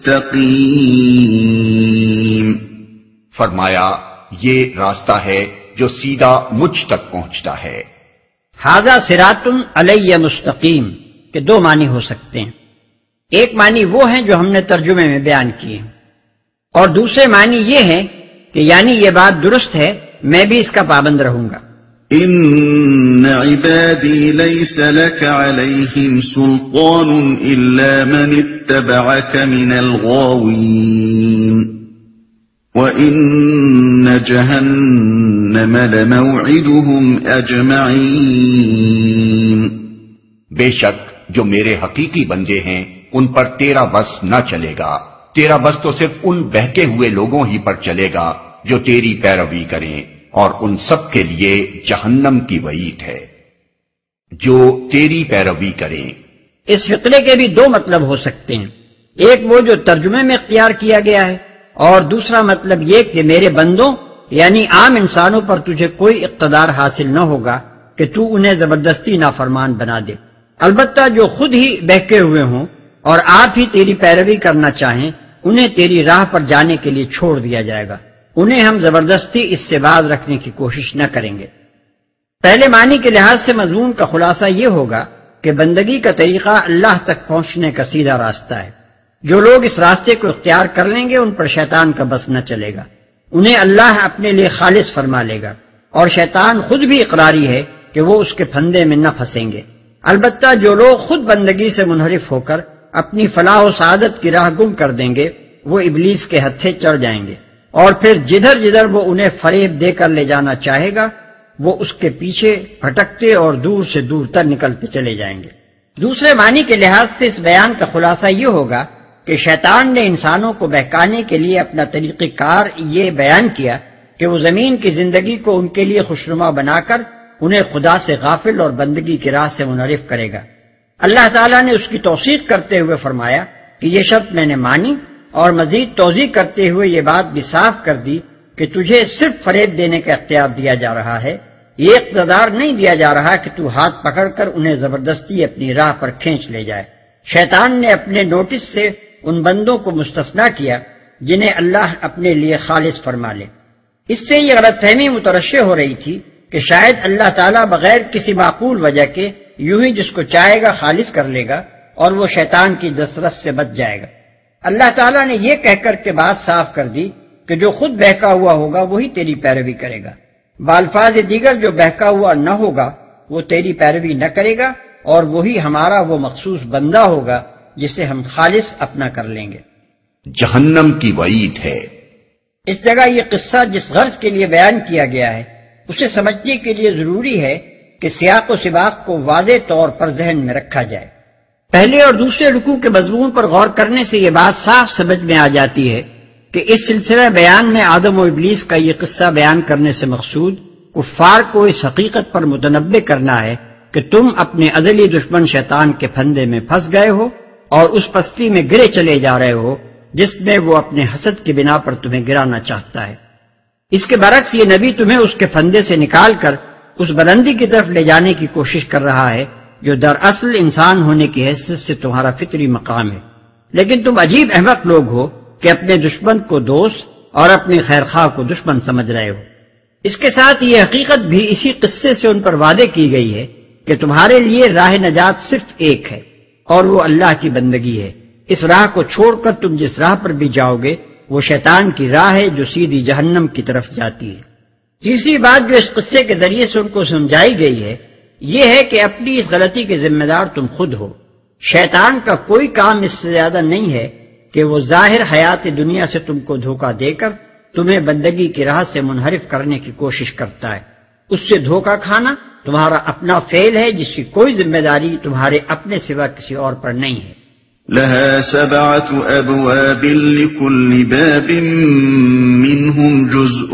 مستقيم. فرمایا یہ راستہ ہے جو سیدھا مجھ تک پہنچتا ہے. ھذا صراط علی مستقیم کے دو معنی ہو سکتے ہیں. ایک معنی وہ ہیں جو ہم نے ترجمے میں بیان کیے اور دوسرے معنی یہ ہے کہ یعنی یہ بات درست ہے میں بھی اس کا پابند رہوں گا. ان عبادی لیس لک علیہم سلطان الا من اتبعک من الغاوین وَإِنَّ جَهَنَّمَ لَمَوْعِدُهُمْ أَجْمَعِينَ. بے شک جو میرے حقیقی بندے ہیں ان پر تیرا بس نہ چلے گا. تیرا بس تو صرف ان بہکے ہوئے لوگوں ہی پر چلے گا جو تیری پیروی کریں اور ان سب کے لیے جہنم کی وعید ہے جو تیری پیروی کریں. اس فقرے کے بھی دو مطلب ہو سکتے ہیں، ایک وہ جو ترجمے میں اختیار کیا گیا ہے اور دوسرا مطلب یہ کہ میرے بندوں یعنی عام انسانوں پر تجھے کوئی اقتدار حاصل نہ ہوگا کہ تو انہیں زبردستی نافرمان بنا دے. البتہ جو خود ہی بہکے ہوئے ہوں اور آپ ہی تیری پیروی کرنا چاہیں انہیں تیری راہ پر جانے کے لیے چھوڑ دیا جائے گا، انہیں ہم زبردستی اس سے باز رکھنے کی کوشش نہ کریں گے. پہلے معنی کے لحاظ سے مضمون کا خلاصہ یہ ہوگا کہ بندگی کا طریقہ اللہ تک پہنچنے کا سیدھا راستہ ہے. جو لوگ اس راستے کو اختیار کر لیں گے ان پر شیطان کا بس نہ چلے گا، انہیں اللہ اپنے لیے خالص فرما لے گا اور شیطان خود بھی اقراری ہے کہ وہ اس کے پھندے میں نہ پھنسیں گے. البتہ جو لوگ خود بندگی سے منحرف ہو کر اپنی فلاح و سعادت کی راہ گم کر دیں گے وہ ابلیس کے ہتھے چڑھ جائیں گے اور پھر جدھر جدھر وہ انہیں فریب دے کر لے جانا چاہے گا وہ اس کے پیچھے بھٹکتے اور دور سے دور تر نکلتے چلے جائیں گے. دوسرے معنی کے لحاظ سے اس بیان کا خلاصہ یہ ہوگا کہ شیطان نے انسانوں کو بہکانے کے لیے اپنا طریقہ کار یہ بیان کیا کہ وہ زمین کی زندگی کو ان کے لیے خوشنما بنا کر انہیں خدا سے غافل اور بندگی کی راہ سے منحرف کرے گا. اللہ تعالیٰ نے اس کی توثیق کرتے ہوئے فرمایا کہ یہ شرط میں نے مانی اور مزید توضیح کرتے ہوئے یہ بات بھی صاف کر دی کہ تجھے صرف فریب دینے کا اختیار دیا جا رہا ہے، یہ اقتدار نہیں دیا جا رہا کہ تو ہاتھ پکڑ کر انہیں زبردستی اپنی راہ پر کھینچ لے جائے. شیطان نے اپنے نوٹس سے ان بندوں کو مستثنا کیا جنہیں اللہ اپنے لیے خالص فرما لے. اس سے یہ غلط فہمی مترشح ہو رہی تھی کہ شاید اللہ تعالیٰ بغیر کسی معقول وجہ کے یوں ہی جس کو چاہے گا خالص کر لے گا اور وہ شیطان کی دسترس سے بچ جائے گا. اللہ تعالیٰ نے یہ کہہ کر کے بات صاف کر دی کہ جو خود بہکا ہوا ہوگا وہی تیری پیروی کرے گا. بالفاظ دیگر جو بہکا ہوا نہ ہوگا وہ تیری پیروی نہ کرے گا اور وہی ہمارا وہ مخصوص بندہ ہوگا جسے ہم خالص اپنا کر لیں گے. جہنم کی وعید ہے. اس جگہ یہ قصہ جس غرض کے لیے بیان کیا گیا ہے اسے سمجھنے کے لیے ضروری ہے کہ سیاق و سباق کو واضح طور پر ذہن میں رکھا جائے. پہلے اور دوسرے رکوع کے مضمون پر غور کرنے سے یہ بات صاف سمجھ میں آ جاتی ہے کہ اس سلسلہ بیان میں آدم و ابلیس کا یہ قصہ بیان کرنے سے مقصود کفار کو اس حقیقت پر متنبہ کرنا ہے کہ تم اپنے ازلی دشمن شیطان کے پھندے میں پھنس گئے ہو اور اس پستی میں گرے چلے جا رہے ہو جس میں وہ اپنے حسد کی بنا پر تمہیں گرانا چاہتا ہے۔ اس کے برعکس یہ نبی تمہیں اس کے پھندے سے نکال کر اس بلندی کی طرف لے جانے کی کوشش کر رہا ہے جو دراصل انسان ہونے کی حیثیت سے تمہارا فطری مقام ہے، لیکن تم عجیب احمق لوگ ہو کہ اپنے دشمن کو دوست اور اپنے خیرخواہ کو دشمن سمجھ رہے ہو۔ اس کے ساتھ یہ حقیقت بھی اسی قصے سے ان پر وعدے کی گئی ہے کہ تمہارے لیے راہ نجات صرف ایک ہے اور وہ اللہ کی بندگی ہے۔ اس راہ کو چھوڑ کر تم جس راہ پر بھی جاؤ گے وہ شیطان کی راہ ہے جو سیدھی جہنم کی طرف جاتی ہے۔ تیسری بات جو اس قصے کے ذریعے سے ان کو سمجھائی گئی ہے یہ ہے کہ اپنی اس غلطی کے ذمہ دار تم خود ہو۔ شیطان کا کوئی کام اس سے زیادہ نہیں ہے کہ وہ ظاہر حیات دنیا سے تم کو دھوکہ دے کر تمہیں بندگی کی راہ سے منحرف کرنے کی کوشش کرتا ہے۔ اس سے دھوکہ کھانا تمہارا اپنا فعل ہے جس کی کوئی ذمہ داری تمہارے اپنے سوا کسی اور پر نہیں ہے۔ لها سبعة أبواب لكل باب منهم جزء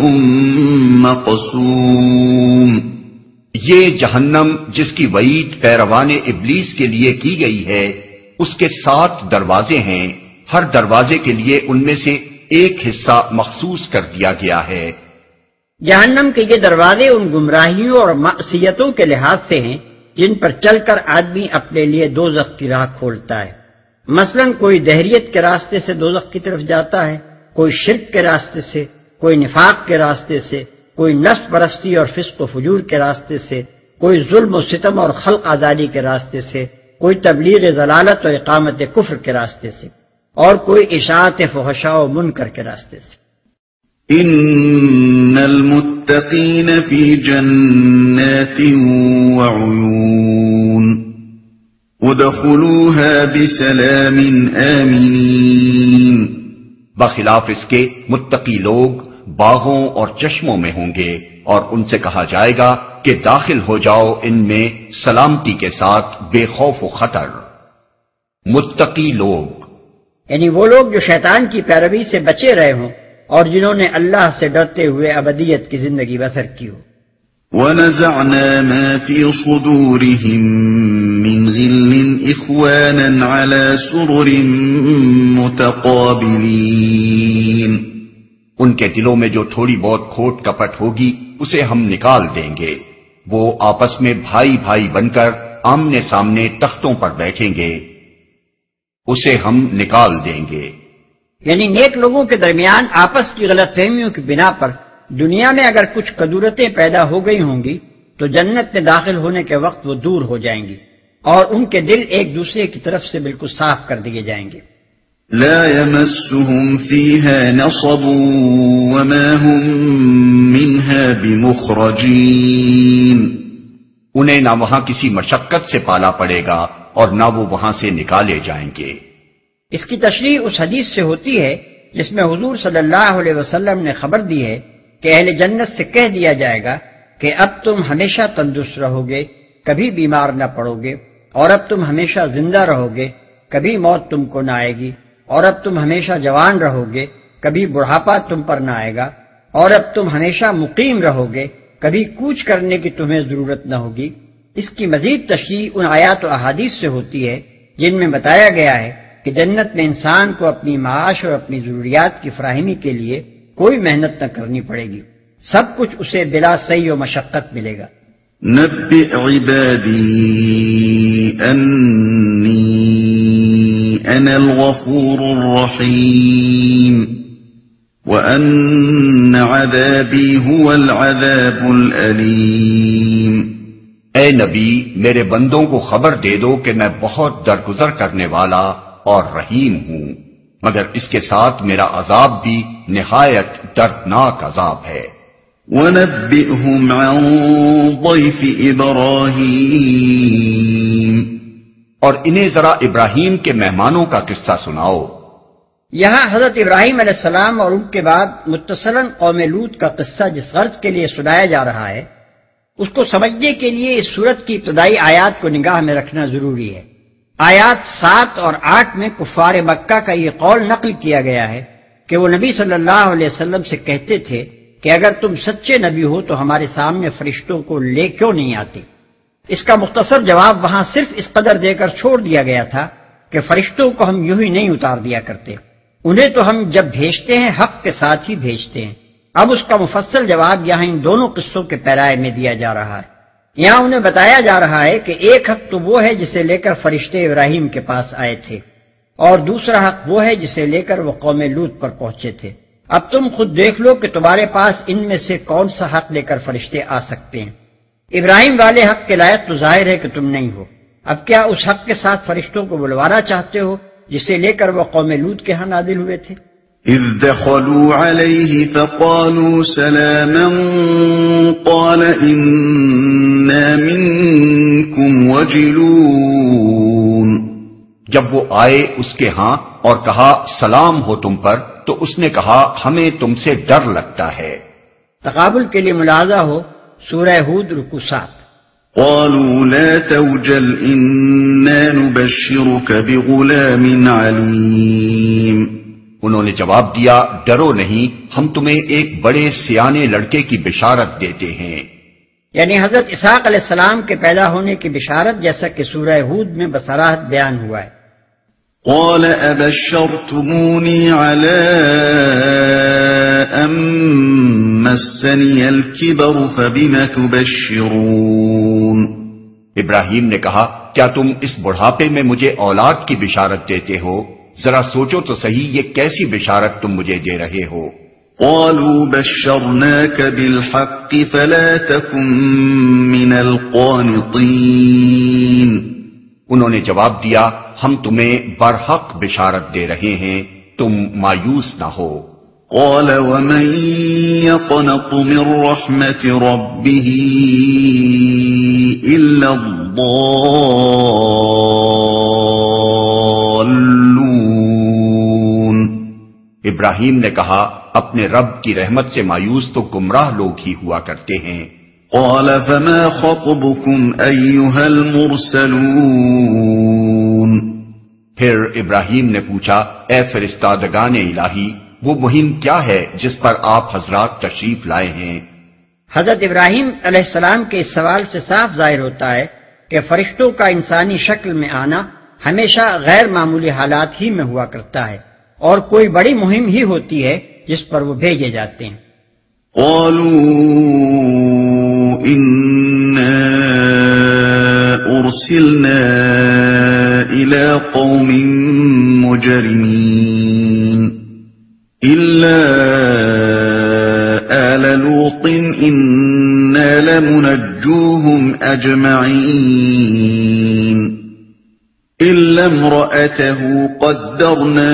مقسوم۔ یہ جہنم جس کی وعید پیروان ابلیس کے لیے کی گئی ہے اس کے سات دروازے ہیں، ہر دروازے کے لیے ان میں سے ایک حصہ مخصوص کر دیا گیا ہے۔ جہنم کے یہ دروازے ان گمراہیوں اور معصیتوں کے لحاظ سے ہیں جن پر چل کر آدمی اپنے لیے دوزخ کی راہ کھولتا ہے۔ مثلا کوئی دہریت کے راستے سے دوزخ کی طرف جاتا ہے، کوئی شرک کے راستے سے، کوئی نفاق کے راستے سے، کوئی نفس پرستی اور فسق و فجور کے راستے سے، کوئی ظلم و ستم اور خلق آزادی کے راستے سے، کوئی تبلیغ ضلالت اور اقامت کفر کے راستے سے، اور کوئی اشاعت فحشاء و منکر کے راستے سے۔ ان المتقین فی جنات وعیون ادخلوها بسلام آمنین۔ بخلاف اس کے متقی لوگ باغوں اور چشموں میں ہوں گے اور ان سے کہا جائے گا کہ داخل ہو جاؤ ان میں سلامتی کے ساتھ بے خوف و خطر۔ متقی لوگ یعنی وہ لوگ جو شیطان کی پیروی سے بچے رہے ہوں اور جنہوں نے اللہ سے ڈرتے ہوئے ابدیت کی زندگی بسر کی ہو۔ وَنَزَعْنَا مَا فِي صُدُورِهِم مِّنْ غِلٍّ إِخْوَانًا عَلَى سُرُرٍ مُتَقَابِلِينَ۔ ان کے دلوں میں جو تھوڑی بہت کھوٹ کپٹ ہوگی اسے ہم نکال دیں گے، وہ آپس میں بھائی بھائی بن کر آمنے سامنے تختوں پر بیٹھیں گے، اسے ہم نکال دیں گے۔ یعنی نیک لوگوں کے درمیان آپس کی غلط فہمیوں کی بنا پر دنیا میں اگر کچھ قدورتیں پیدا ہو گئی ہوں گی تو جنت میں داخل ہونے کے وقت وہ دور ہو جائیں گی اور ان کے دل ایک دوسرے کی طرف سے بالکل صاف کر دیے جائیں گے۔ لا يمسهم فيها نصب وما هم منها بمخرجين۔ انہیں نہ وہاں کسی مشقت سے پالا پڑے گا اور نہ وہ وہاں سے نکالے جائیں گے۔ اس کی تشریح اس حدیث سے ہوتی ہے جس میں حضور صلی اللہ علیہ وسلم نے خبر دی ہے کہ اہل جنت سے کہہ دیا جائے گا کہ اب تم ہمیشہ تندرست رہو گے، کبھی بیمار نہ پڑو گے، اور اب تم ہمیشہ زندہ رہو گے، کبھی موت تم کو نہ آئے گی، اور اب تم ہمیشہ جوان رہو گے، کبھی بڑھاپا تم پر نہ آئے گا، اور اب تم ہمیشہ مقیم رہو گے، کبھی کوچ کرنے کی تمہیں ضرورت نہ ہوگی۔ اس کی مزید تشریح ان آیات و احادیث سے ہوتی ہے جن میں بتایا گیا ہے کہ جنت میں انسان کو اپنی معاش اور اپنی ضروریات کی فراہمی کے لیے کوئی محنت نہ کرنی پڑے گی، سب کچھ اسے بلا سعی و مشقت ملے گا۔ نبئ عبادی انی انا الغفور الرحیم وان عذابی هو العذاب الالیم۔ اے نبی میرے بندوں کو خبر دے دو کہ میں بہت درگزر کرنے والا اور رحیم ہوں، مگر اس کے ساتھ میرا عذاب بھی نہایت دردناک عذاب ہے۔ وَنَبِّئْهُمْ عَنْ ضَيْفِ إِبْرَاهِيمَ۔ اور انہیں ذرا ابراہیم کے مہمانوں کا قصہ سناؤ۔ یہاں حضرت ابراہیم علیہ السلام اور ان کے بعد متصلاً قوم لوط کا قصہ جس غرض کے لیے سنایا جا رہا ہے اس کو سمجھنے کے لیے اس سورت کی ابتدائی آیات کو نگاہ میں رکھنا ضروری ہے۔ آیات سات اور آٹھ میں کفار مکہ کا یہ قول نقل کیا گیا ہے کہ وہ نبی صلی اللہ علیہ وسلم سے کہتے تھے کہ اگر تم سچے نبی ہو تو ہمارے سامنے فرشتوں کو لے کیوں نہیں آتے؟ اس کا مختصر جواب وہاں صرف اس قدر دے کر چھوڑ دیا گیا تھا کہ فرشتوں کو ہم یوں ہی نہیں اتار دیا کرتے، انہیں تو ہم جب بھیجتے ہیں حق کے ساتھ ہی بھیجتے ہیں۔ اب اس کا مفصل جواب یہاں ان دونوں قصوں کے پیرائے میں دیا جا رہا ہے۔ یہاں انہیں بتایا جا رہا ہے کہ ایک حق تو وہ ہے جسے لے کر فرشتے ابراہیم کے پاس آئے تھے، اور دوسرا حق وہ ہے جسے لے کر وہ قوم لوط پر پہنچے تھے۔ اب تم خود دیکھ لو کہ تمہارے پاس ان میں سے کون سا حق لے کر فرشتے آ سکتے ہیں۔ ابراہیم والے حق کے لائق تو ظاہر ہے کہ تم نہیں ہو، اب کیا اس حق کے ساتھ فرشتوں کو بلوانا چاہتے ہو جسے لے کر وہ قوم لوط کے ہاں نازل ہوئے تھے؟ اذ دخلوا عليه فقالوا سلاما قال انا منكم وجلون، جب وہ آئے اس کے ہاں اور کہا سلام ہو تم پر، تو اس نے کہا ہمیں تم سے ڈر لگتا ہے۔ تقابل کے لیے ملاحظہ ہو سورہ ہود رکوع سات۔ قالوا لا توجل انا نبشرك بغلام علیم، انہوں نے جواب دیا ڈرو نہیں، ہم تمہیں ایک بڑے سیانے لڑکے کی بشارت دیتے ہیں، یعنی حضرت اسحاق علیہ السلام کے پیدا ہونے کی بشارت، جیسا کہ سورہ ہود میں بصراحت بیان ہوا ہے۔ قال ابشرتموني على ان مسني الكبر فبم تبشرون، ابراہیم نے کہا کیا تم اس بڑھاپے میں مجھے اولاد کی بشارت دیتے ہو؟ ذرا سوچو تو صحیح یہ کیسی بشارت تم مجھے دے رہے ہو؟ قالوا بشرناك بالحق فلا تكن من القانطين، انہوں نے جواب دیا ہم تمہیں برحق بشارت دے رہے ہیں، تم مایوس نہ ہو۔ قال ومن يقنط من رحمة ربه إلا الضالون، ابراہیم نے کہا اپنے رب کی رحمت سے مایوس تو گمراہ لوگ ہی ہوا کرتے ہیں۔ قال فما خطبكم أيها المرسلون، پھر ابراہیم نے پوچھا اے فرستادگان الہی وہ مہم کیا ہے جس پر آپ حضرات تشریف لائے ہیں؟ حضرت ابراہیم علیہ السلام کے اس سوال سے صاف ظاہر ہوتا ہے کہ فرشتوں کا انسانی شکل میں آنا ہمیشہ غیر معمولی حالات ہی میں ہوا کرتا ہے، اور کوئی بڑی مہم ہی ہوتی ہے جس پر وہ بھیجے جاتے ہیں۔ قالوا إنا أرسلنا إلى قوم مجرمين إلا آل لوط إنا لمنجوهم أجمعين إلا امرأته قدرنا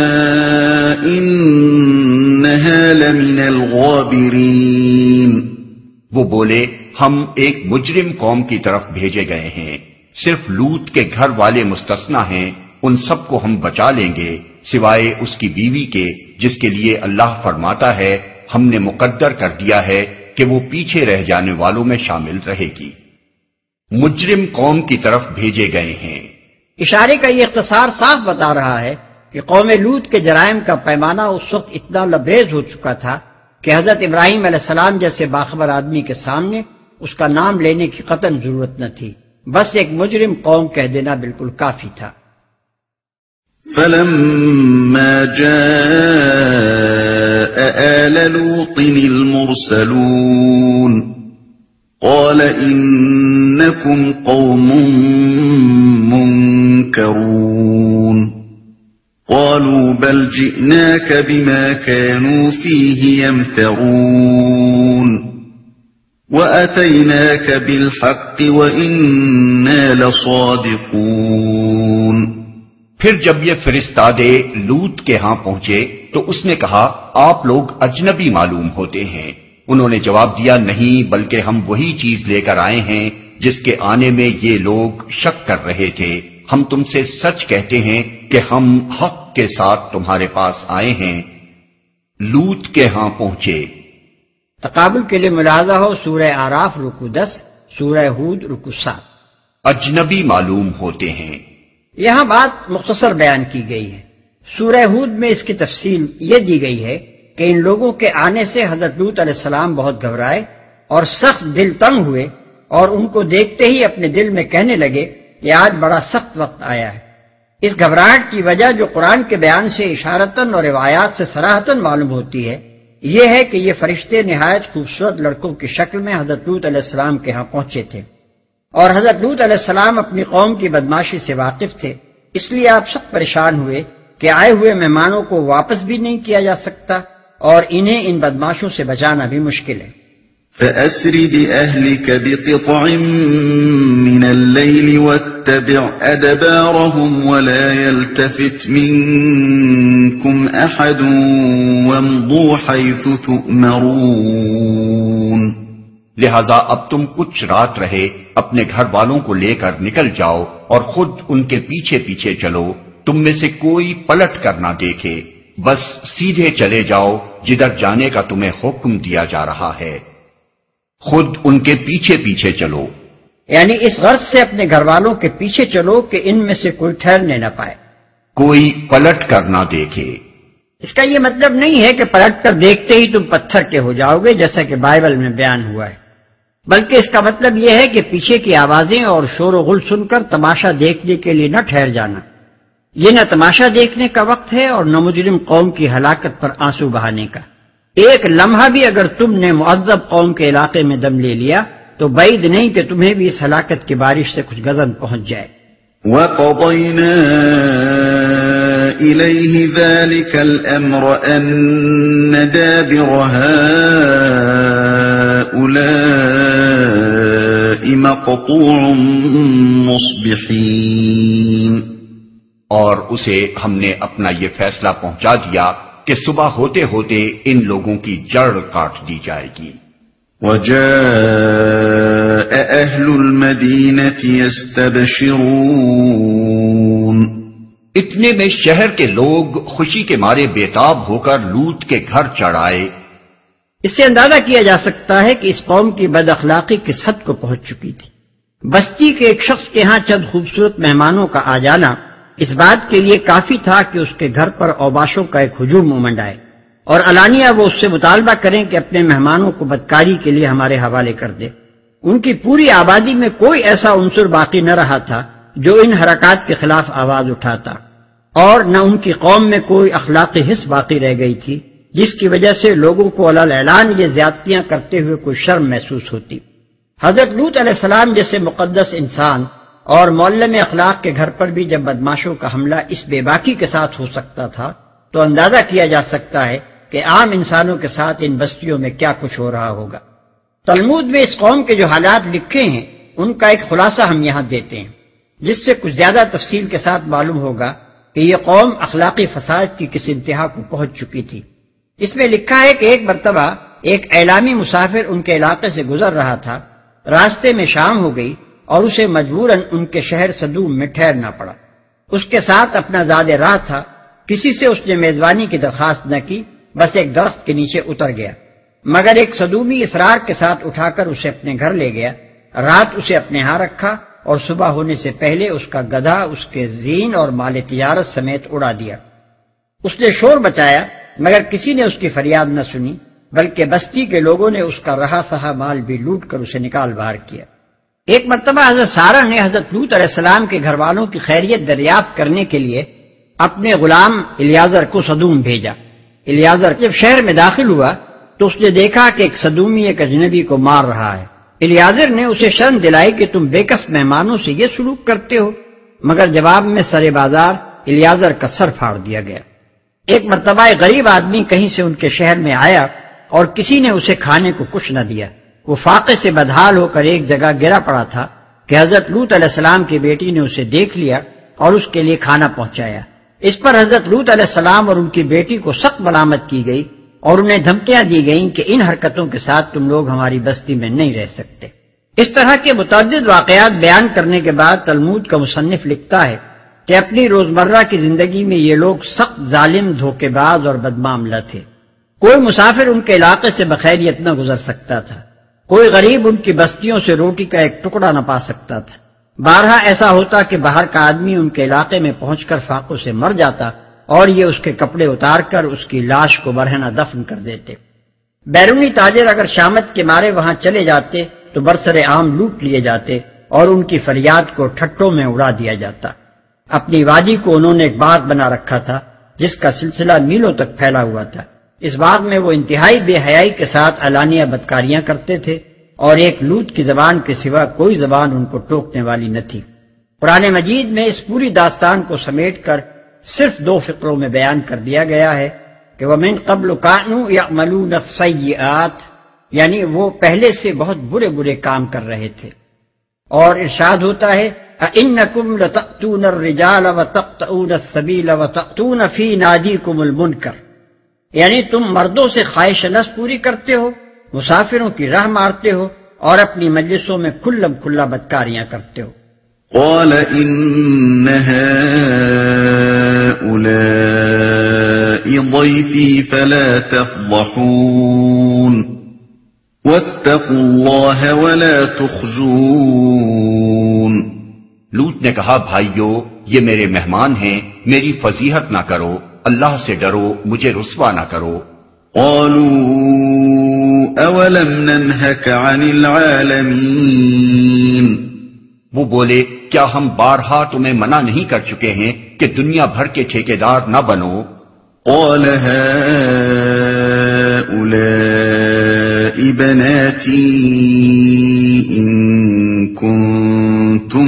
إنها لمن الغابرين، وہ بولے ہم ایک مجرم قوم کی طرف بھیجے گئے ہیں، صرف لوط کے گھر والے مستثنا ہیں، ان سب کو ہم بچا لیں گے سوائے اس کی بیوی کے جس کے لیے اللہ فرماتا ہے ہم نے مقدر کر دیا ہے کہ وہ پیچھے رہ جانے والوں میں شامل رہے گی۔ مجرم قوم کی طرف بھیجے گئے ہیں، اشارے کا یہ اختصار صاف بتا رہا ہے کہ قوم لوط کے جرائم کا پیمانہ اس وقت اتنا لبریز ہو چکا تھا کہ حضرت ابراہیم علیہ السلام جیسے باخبر آدمی کے سامنے اس کا نام لینے کی قطعاً ضرورت نہ تھی، بس ایک مجرم قوم کہہ دینا بالکل کافی تھا۔ فلما جاء آل لوط المرسلون قال إنكم قوم منكرون قالوا بل جئناك بما كانوا فيه يمترون وأتيناك بالحق وإنا لصادقون۔ پھر جب یہ فرستادے لوط کے ہاں پہنچے تو اس نے کہا آپ لوگ اجنبی معلوم ہوتے ہیں۔ انہوں نے جواب دیا نہیں بلکہ ہم وہی چیز لے کر آئے ہیں جس کے آنے میں یہ لوگ شک کر رہے تھے، ہم تم سے سچ کہتے ہیں کہ ہم حق کے ساتھ تمہارے پاس آئے ہیں۔ لوط کے ہاں پہنچے، تقابل کے لیے ملاحظہ ہو سورہ آراف رکو دس، سورہ ہود رکو سات۔ اجنبی معلوم ہوتے ہیں، یہاں بات مختصر بیان کی گئی ہے۔ سورہ ہود میں اس کی تفصیل یہ دی گئی ہے کہ ان لوگوں کے آنے سے حضرت لوط علیہ السلام بہت گھبرائے اور سخت دل تنگ ہوئے، اور ان کو دیکھتے ہی اپنے دل میں کہنے لگے کہ آج بڑا سخت وقت آیا ہے۔ اس گھبراہٹ کی وجہ جو قرآن کے بیان سے اشارتاً اور روایات سے صراحتاً معلوم ہوتی ہے یہ ہے کہ یہ فرشتے نہایت خوبصورت لڑکوں کی شکل میں حضرت لوط علیہ السلام کے ہاں پہنچے تھے، اور حضرت لوط علیہ السلام اپنی قوم کی بدماشی سے واقف تھے، اس لیے آپ سخت پریشان ہوئے کہ آئے ہوئے مہمانوں کو واپس بھی نہیں کیا جا سکتا اور انہیں ان بدماشوں سے بچانا بھی مشکل ہے۔ فَأَسْرِ بِأَهْلِكَ بِقِطْعٍ مِّنَ اللَّيْلِ وَاتَّبِعْ أَدْبَارَهُمْ وَلَا يَلْتَفِتْ مِنكُمْ أَحَدٌ وَامْضُوا حَيْثُ تُؤْمَرُونَ۔ لہذا اب تم کچھ رات رہے اپنے گھر والوں کو لے کر نکل جاؤ اور خود ان کے پیچھے پیچھے چلو، تم میں سے کوئی پلٹ کر نہ دیکھے، بس سیدھے چلے جاؤ جدھر جانے کا تمہیں حکم دیا جا رہا ہے، خود ان کے پیچھے پیچھے چلو، یعنی اس غرض سے اپنے گھر والوں کے پیچھے چلو کہ ان میں سے کوئی ٹھہرنے نہ پائے، کوئی پلٹ کر نہ دیکھے۔ اس کا یہ مطلب نہیں ہے کہ پلٹ کر دیکھتے ہی تم پتھر کے ہو جاؤ گے جیسا کہ بائبل میں بیان ہوا ہے، بلکہ اس کا مطلب یہ ہے کہ پیچھے کی آوازیں اور شور و غل سن کر تماشا دیکھنے کے لیے نہ ٹھہر جانا، یہ نہ تماشا دیکھنے کا وقت ہے اور نہ مجرم قوم کی ہلاکت پر آنسو بہانے کا۔ ایک لمحہ بھی اگر تم نے معذب قوم کے علاقے میں دم لے لیا تو بعید نہیں کہ تمہیں بھی اس ہلاکت کی بارش سے کچھ غضب پہنچ جائے۔ وَقَضَيْنَا إِلَيْهِ ذَلِكَ الْأَمْرَ أَنَّ دَابِرَ هَٰؤُلَاءِ مَقْطُوعٌ مُصْبِحِينَ، اور اسے ہم نے اپنا یہ فیصلہ پہنچا دیا کہ صبح ہوتے ہوتے ان لوگوں کی جڑ کاٹ دی جائے گی۔ وَجَاءَ أَهْلُ الْمَدِينَةِ يَسْتَبْشِرُونَ، اتنے میں شہر کے لوگ خوشی کے مارے بےتاب ہو کر لوط کے گھر چڑھ آئے۔ اس سے اندازہ کیا جا سکتا ہے کہ اس قوم کی بد اخلاقی کس حد کو پہنچ چکی تھی۔ بستی کے ایک شخص کے ہاں چند خوبصورت مہمانوں کا آ جانا اس بات کے لیے کافی تھا کہ اس کے گھر پر اوباشوں کا ایک ہجوم امنڈ آئے اور علانیہ وہ اس سے مطالبہ کریں کہ اپنے مہمانوں کو بدکاری کے لیے ہمارے حوالے کر دے۔ ان کی پوری آبادی میں کوئی ایسا عنصر باقی نہ رہا تھا جو ان حرکات کے خلاف آواز اٹھاتا، اور نہ ان کی قوم میں کوئی اخلاقی حس باقی رہ گئی تھی جس کی وجہ سے لوگوں کو علی الاعلان یہ زیادتیاں کرتے ہوئے کوئی شرم محسوس ہوتی۔ حضرت لوط علیہ السلام جیسے مقدس انسان اور معلم اخلاق کے گھر پر بھی جب بدماشوں کا حملہ اس بے باکی کے ساتھ ہو سکتا تھا تو اندازہ کیا جا سکتا ہے کہ عام انسانوں کے ساتھ ان بستیوں میں کیا کچھ ہو رہا ہوگا۔ تلمود میں اس قوم کے جو حالات لکھے ہیں ان کا ایک خلاصہ ہم یہاں دیتے ہیں جس سے کچھ زیادہ تفصیل کے ساتھ معلوم ہوگا کہ یہ قوم اخلاقی فساد کی کس انتہا کو پہنچ چکی تھی۔ اس میں لکھا ہے کہ ایک مرتبہ ایک اعلامی مسافر ان کے علاقے سے گزر رہا تھا، راستے میں شام ہو گئی اور اسے مجبوراً ان کے شہر صدوم میں ٹھہرنا پڑا۔ اس کے ساتھ اپنا زاد راہ تھا، کسی سے اس نے میزبانی کی درخواست نہ کی، بس ایک درخت کے نیچے اتر گیا، مگر ایک صدومی اصرار کے ساتھ اٹھا کر اسے اپنے گھر لے گیا، رات اسے اپنے ہاں رکھا اور صبح ہونے سے پہلے اس کا گدھا اس کے زین اور مال تجارت سمیت اڑا دیا۔ اس نے شور بچایا مگر کسی نے اس کی فریاد نہ سنی، بلکہ بستی کے لوگوں نے اس کا رہا سہا مال بھی لوٹ کر اسے نکال باہر کیا۔ ایک مرتبہ حضرت سارہ نے حضرت لوط علیہ السلام کے گھر والوں کی خیریت دریافت کرنے کے لیے اپنے غلام الیازر کو صدوم بھیجا۔ الیازر جب شہر میں داخل ہوا تو اس نے دیکھا کہ ایک صدومی ایک اجنبی کو مار رہا ہے۔ الیازر نے اسے شرم دلائی کہ تم بےکس مہمانوں سے یہ سلوک کرتے ہو، مگر جواب میں سرے بازار الیازر کا سر پھاڑ دیا گیا۔ ایک مرتبہ ایک غریب آدمی کہیں سے ان کے شہر میں آیا اور کسی نے اسے کھانے کو کچھ نہ دیا۔ وہ فاقے سے بدحال ہو کر ایک جگہ گرا پڑا تھا کہ حضرت لوط علیہ السلام کی بیٹی نے اسے دیکھ لیا اور اس کے لیے کھانا پہنچایا۔ اس پر حضرت لوط علیہ السلام اور ان کی بیٹی کو سخت ملامت کی گئی اور انہیں دھمکیاں دی گئیں کہ ان حرکتوں کے ساتھ تم لوگ ہماری بستی میں نہیں رہ سکتے۔ اس طرح کے متعدد واقعات بیان کرنے کے بعد تلمود کا مصنف لکھتا ہے کہ اپنی روزمرہ کی زندگی میں یہ لوگ سخت ظالم، دھوکے باز اور بدمعاملہ تھے۔ کوئی مسافر ان کے علاقے سے بخیریت نہ گزر سکتا تھا، کوئی غریب ان کی بستیوں سے روٹی کا ایک ٹکڑا نہ پا سکتا تھا۔ بارہا ایسا ہوتا کہ باہر کا آدمی ان کے علاقے میں پہنچ کر فاقوں سے مر جاتا اور یہ اس کے کپڑے اتار کر اس کی لاش کو برہنہ دفن کر دیتے۔ بیرونی تاجر اگر شامت کے مارے وہاں چلے جاتے تو برسر عام لوٹ لیے جاتے اور ان کی فریاد کو ٹھٹوں میں اڑا دیا جاتا۔ اپنی وادی کو انہوں نے ایک باغ بنا رکھا تھا جس کا سلسلہ میلوں تک پھیلا ہوا تھا۔ اس باغ میں وہ انتہائی بے حیائی کے ساتھ علانیہ بدکاریاں کرتے تھے اور ایک لوط کی زبان کے سوا کوئی زبان ان کو ٹوکنے والی نہ تھی۔ قرآن مجید میں اس پوری داستان کو سمیٹ کر صرف دو فقروں میں بیان کر دیا گیا ہے کہ وَمِن قَبْلُ كَانُوا يَعْمَلُونَ السَّيِّئَاتِ، یعنی وہ پہلے سے بہت برے برے کام کر رہے تھے۔ اور ارشاد ہوتا ہے أَإِنَّكُمْ لَتَأْتُونَ الرِّجَالَ وَتَقْطَعُونَ السَّبِيلَ وَتَأْتُونَ فِي نَادِيكُمُ الْمُنْكَرَ، یعنی تم مردوں سے خواہش نفس پوری کرتے ہو، مسافروں کی راہ مارتے ہو اور اپنی مجلسوں میں کھلم کھلا بدکاریاں کرتے ہو۔ قال إن هؤلاء ضيفي فلا تفضحون واتقوا الله ولا تخزون۔ لوط نے کہا بھائیو یہ میرے مہمان ہیں، میری فضیحت نہ کرو، اللہ سے ڈرو، مجھے رسوا نہ کرو۔ قالوا اولم ننهك عن العالمين، وہ بولے کیا ہم بارہا تمہیں منع نہیں کر چکے ہیں کہ دنیا بھر کے ٹھیکیدار نہ بنو؟ قال هؤلاء بناتي إن كنتم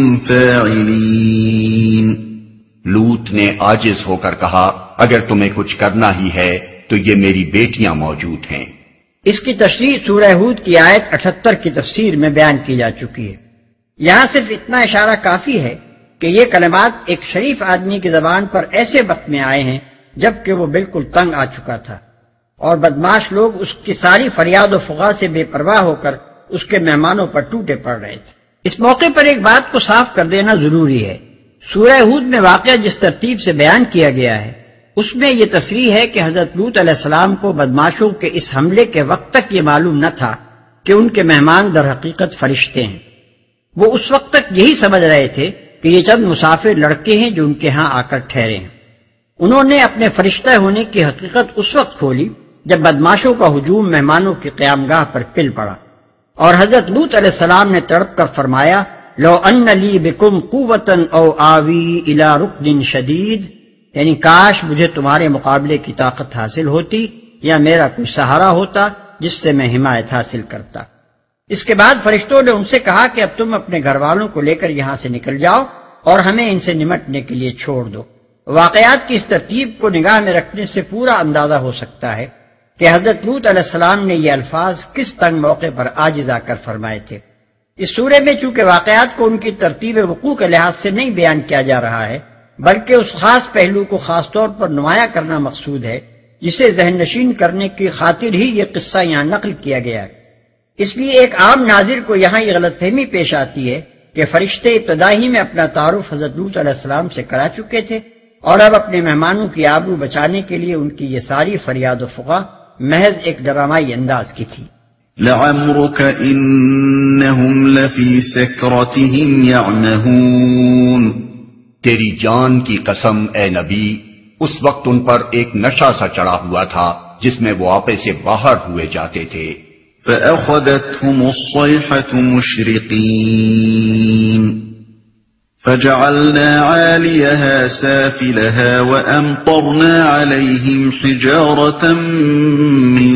فاعلين۔ لوط نے عاجز ہو کر کہا اگر تمہیں کچھ کرنا ہی ہے تو یہ میری بیٹیاں موجود ہیں۔ اس کی تشریح سورہ ہود کی آیت اٹھہتر کی تفسیر میں بیان کی جا چکی ہے۔ یہاں صرف اتنا اشارہ کافی ہے کہ یہ کلمات ایک شریف آدمی کی زبان پر ایسے وقت میں آئے ہیں جبکہ وہ بالکل تنگ آ چکا تھا اور بدماش لوگ اس کی ساری فریاد و فغاں سے بے پرواہ ہو کر اس کے مہمانوں پر ٹوٹے پڑ رہے تھے۔ اس موقع پر ایک بات کو صاف کر دینا ضروری ہے، سورہ ہود میں واقعہ جس ترتیب سے بیان کیا گیا ہے اس میں یہ تصریح ہے کہ حضرت لوط علیہ السلام کو بدماشوں کے اس حملے کے وقت تک یہ معلوم نہ تھا کہ ان کے مہمان در حقیقت فرشتے ہیں۔ وہ اس وقت تک یہی سمجھ رہے تھے کہ یہ چند مسافر لڑکے ہیں جو ان کے ہاں آ کر ٹھہرے ہیں۔ انہوں نے اپنے فرشتہ ہونے کی حقیقت اس وقت کھولی جب بدماشوں کا ہجوم مہمانوں کی قیام گاہ پر پل پڑا اور حضرت لوط علیہ السلام نے تڑپ کر فرمایا لو ان لی بکم قوتا او آوی الی رکن شدید، یعنی کاش مجھے تمہارے مقابلے کی طاقت حاصل ہوتی یا میرا کوئی سہارا ہوتا جس سے میں حمایت حاصل کرتا۔ اس کے بعد فرشتوں نے ان سے کہا کہ اب تم اپنے گھر والوں کو لے کر یہاں سے نکل جاؤ اور ہمیں ان سے نمٹنے کے لیے چھوڑ دو۔ واقعات کی اس ترتیب کو نگاہ میں رکھنے سے پورا اندازہ ہو سکتا ہے کہ حضرت لوط علیہ السلام نے یہ الفاظ کس تنگ موقع پر عاجز آ کر فرمائے تھے۔ اس سورے میں چونکہ واقعات کو ان کی ترتیب وقوع کے لحاظ سے نہیں بیان کیا جا رہا ہے بلکہ اس خاص پہلو کو خاص طور پر نمایاں کرنا مقصود ہے جسے ذہن نشین کرنے کی خاطر ہی یہ قصہ یہاں نقل کیا گیا ہے۔ اس لیے ایک عام ناظر کو یہاں یہ غلط فہمی پیش آتی ہے کہ فرشتے ابتدا ہی میں اپنا تعارف حضرت لوط علیہ السلام سے کرا چکے تھے اور اب اپنے مہمانوں کی آبرو بچانے کے لیے ان کی یہ ساری فریاد و فغاں محض ایک ڈرامائی انداز کی تھی۔ لعمرك إنهم لفي سكرتهم يعمهون، تیری جان کی قسم اے نبی اس وقت ان پر ایک نشہ سا چڑھا ہوا تھا جس میں وہ آپے سے باہر ہوئے جاتے تھے۔ فأخذتهم الصيحة مشرقين فجعلنا عاليها سافلها وأمطرنا عليهم حجارة من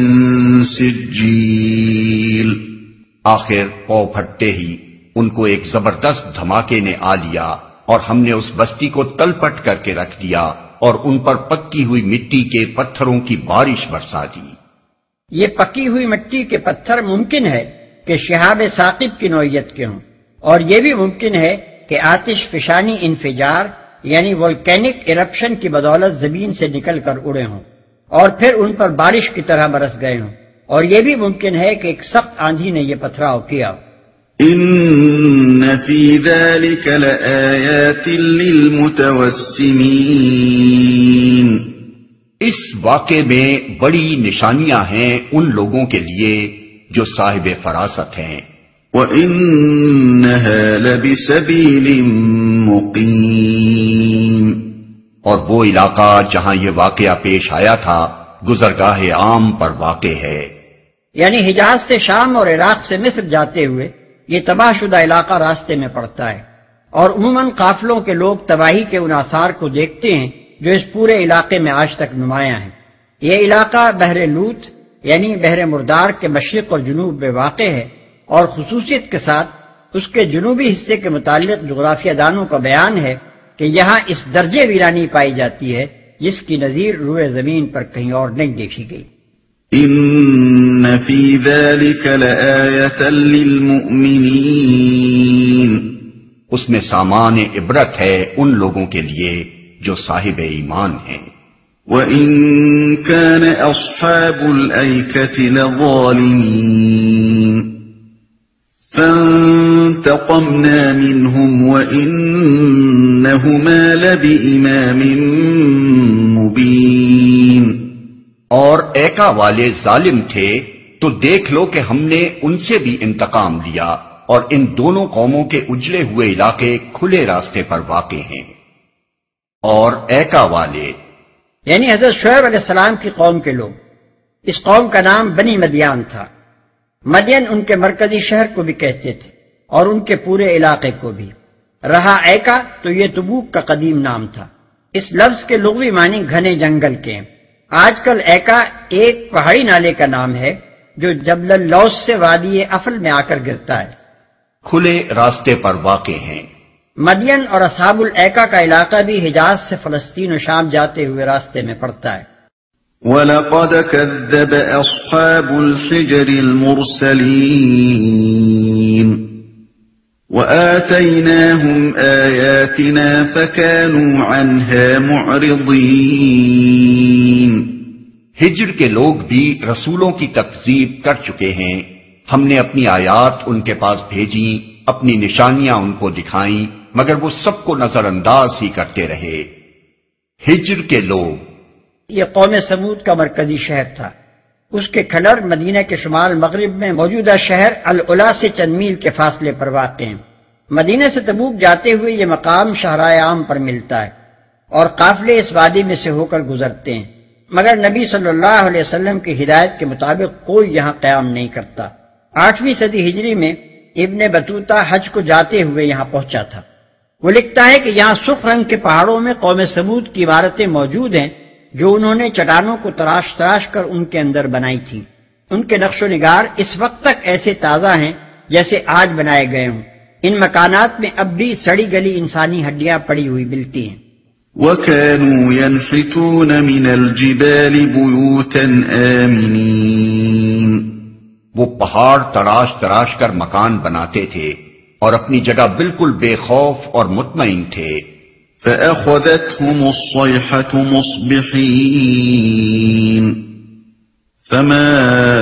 سجيل۔ آخر پو پھٹتے ہی ان کو ایک زبردست دھماکے نے آ لیا اور ہم نے اس بستی کو تل پٹ کر کے رکھ دیا اور ان پر پکی ہوئی مٹی کے پتھروں کی بارش برسا دی۔ یہ پکی ہوئی مٹی کے پتھر ممکن ہے کہ شہاب ثاقب کی نوعیت کے ہوں اور یہ بھی ممکن ہے کہ آتش فشانی انفجار یعنی وولکینک ایرپشن کی بدولت زمین سے نکل کر اڑے ہوں اور پھر ان پر بارش کی طرح برس گئے ہوں، اور یہ بھی ممکن ہے کہ ایک سخت آندھی نے یہ پتھراؤ کیا۔ ان فی ذلک لآیات للمتوسمین، اس واقعے میں بڑی نشانیاں ہیں ان لوگوں کے لیے جو صاحب فراست ہیں۔ وَإِنَّهَا لَبِسَبِيلٍ مُقِيمٍ، اور وہ علاقہ جہاں یہ واقعہ پیش آیا تھا گزرگاہ عام پر واقع ہے۔ یعنی حجاز سے شام اور عراق سے مصر جاتے ہوئے یہ تباہ شدہ علاقہ راستے میں پڑتا ہے اور عموماً قافلوں کے لوگ تباہی کے ان آثار کو دیکھتے ہیں جو اس پورے علاقے میں آج تک نمایاں ہیں۔ یہ علاقہ بحر لوط یعنی بحر مردار کے مشرق اور جنوب میں واقع ہے، اور خصوصیت کے ساتھ اس کے جنوبی حصے کے متعلق جغرافیہ دانوں کا بیان ہے کہ یہاں اس درجے ویرانی پائی جاتی ہے جس کی نظیر روئے زمین پر کہیں اور نہیں دیکھی گئی۔ ان فی ذلک لآیۃ للمؤمنین، اس میں سامان عبرت ہے ان لوگوں کے لیے جو صاحب ایمان ہیں۔ وَإِن كَانَ أَصْحَابُ الْأَيْكَةِ لَظَالِمِينَ فَانْتَقَمْنَا مِنْهُمْ وَإِنَّهُمَا لَبِإِمَامٍ مُبِينٍ، اور ایکا والے ظالم تھے تو دیکھ لو کہ ہم نے ان سے بھی انتقام لیا، اور ان دونوں قوموں کے اجڑے ہوئے علاقے کھلے راستے پر واقع ہیں۔ اور ایکا والے یعنی حضرت شعیب علیہ السلام کی قوم کے لوگ، اس قوم کا نام بنی مدیان تھا۔ مدین ان کے مرکزی شہر کو بھی کہتے تھے اور ان کے پورے علاقے کو بھی۔ رہا ایکا تو یہ تبوک کا قدیم نام تھا۔ اس لفظ کے لغوی معنی گھنے جنگل کے ہیں۔ آج کل ایکا ایک پہاڑی نالے کا نام ہے جو جبل اللوث سے وادی افل میں آ کر گرتا ہے۔ کھلے راستے پر واقع ہیں۔ مدین اور اصحاب الایکا کا علاقہ بھی حجاز سے فلسطین و شام جاتے ہوئے راستے میں پڑتا ہے۔ وَلَقَدْ كَذَّبَ أَصْحَابُ الْحِجْرِ الْمُرْسَلِينَ وَآتَيْنَاهُمْ آيَاتِنَا فَكَانُوا عَنْهَا مُعْرِضِينَ، ہجر کے لوگ بھی رسولوں کی تکذیب کر چکے ہیں، ہم نے اپنی آیات ان کے پاس بھیجی، اپنی نشانیاں ان کو دکھائیں، مگر وہ سب کو نظر انداز ہی کرتے رہے۔ ہجر کے لوگ یہ قوم سمود کا مرکزی شہر تھا۔ اس کے کھلر مدینہ کے شمال مغرب میں موجودہ شہر العلا سے چند میل کے فاصلے پر واقع ہیں۔ مدینہ سے تبوک جاتے ہوئے یہ مقام شاہراہ عام پر ملتا ہے اور قافلے اس وادی میں سے ہو کر گزرتے ہیں، مگر نبی صلی اللہ علیہ وسلم کی ہدایت کے مطابق کوئی یہاں قیام نہیں کرتا۔ آٹھویں صدی ہجری میں ابن بطوطہ حج کو جاتے ہوئے یہاں پہنچا تھا۔ وہ لکھتا ہے کہ یہاں سرخ رنگ کے پہاڑوں میں قوم سمود کی عمارتیں موجود ہیں جو انہوں نے چٹانوں کو تراش تراش کر ان کے اندر بنائی تھیں۔ ان کے نقش و نگار اس وقت تک ایسے تازہ ہیں جیسے آج بنائے گئے ہوں۔ ان مکانات میں اب بھی سڑی گلی انسانی ہڈیاں پڑی ہوئی ملتی ہیں۔ وَكَانُوا يَنْحِتُونَ مِنَ الْجِبَالِ بُيُوتًا آمِنِينَ، وہ پہاڑ تراش تراش کر مکان بناتے تھے اور اپنی جگہ بالکل بے خوف اور مطمئن تھے۔ فَأَخَذَتْهُمُ الصَّيْحَةُ مُصْبِحِينَ فَمَا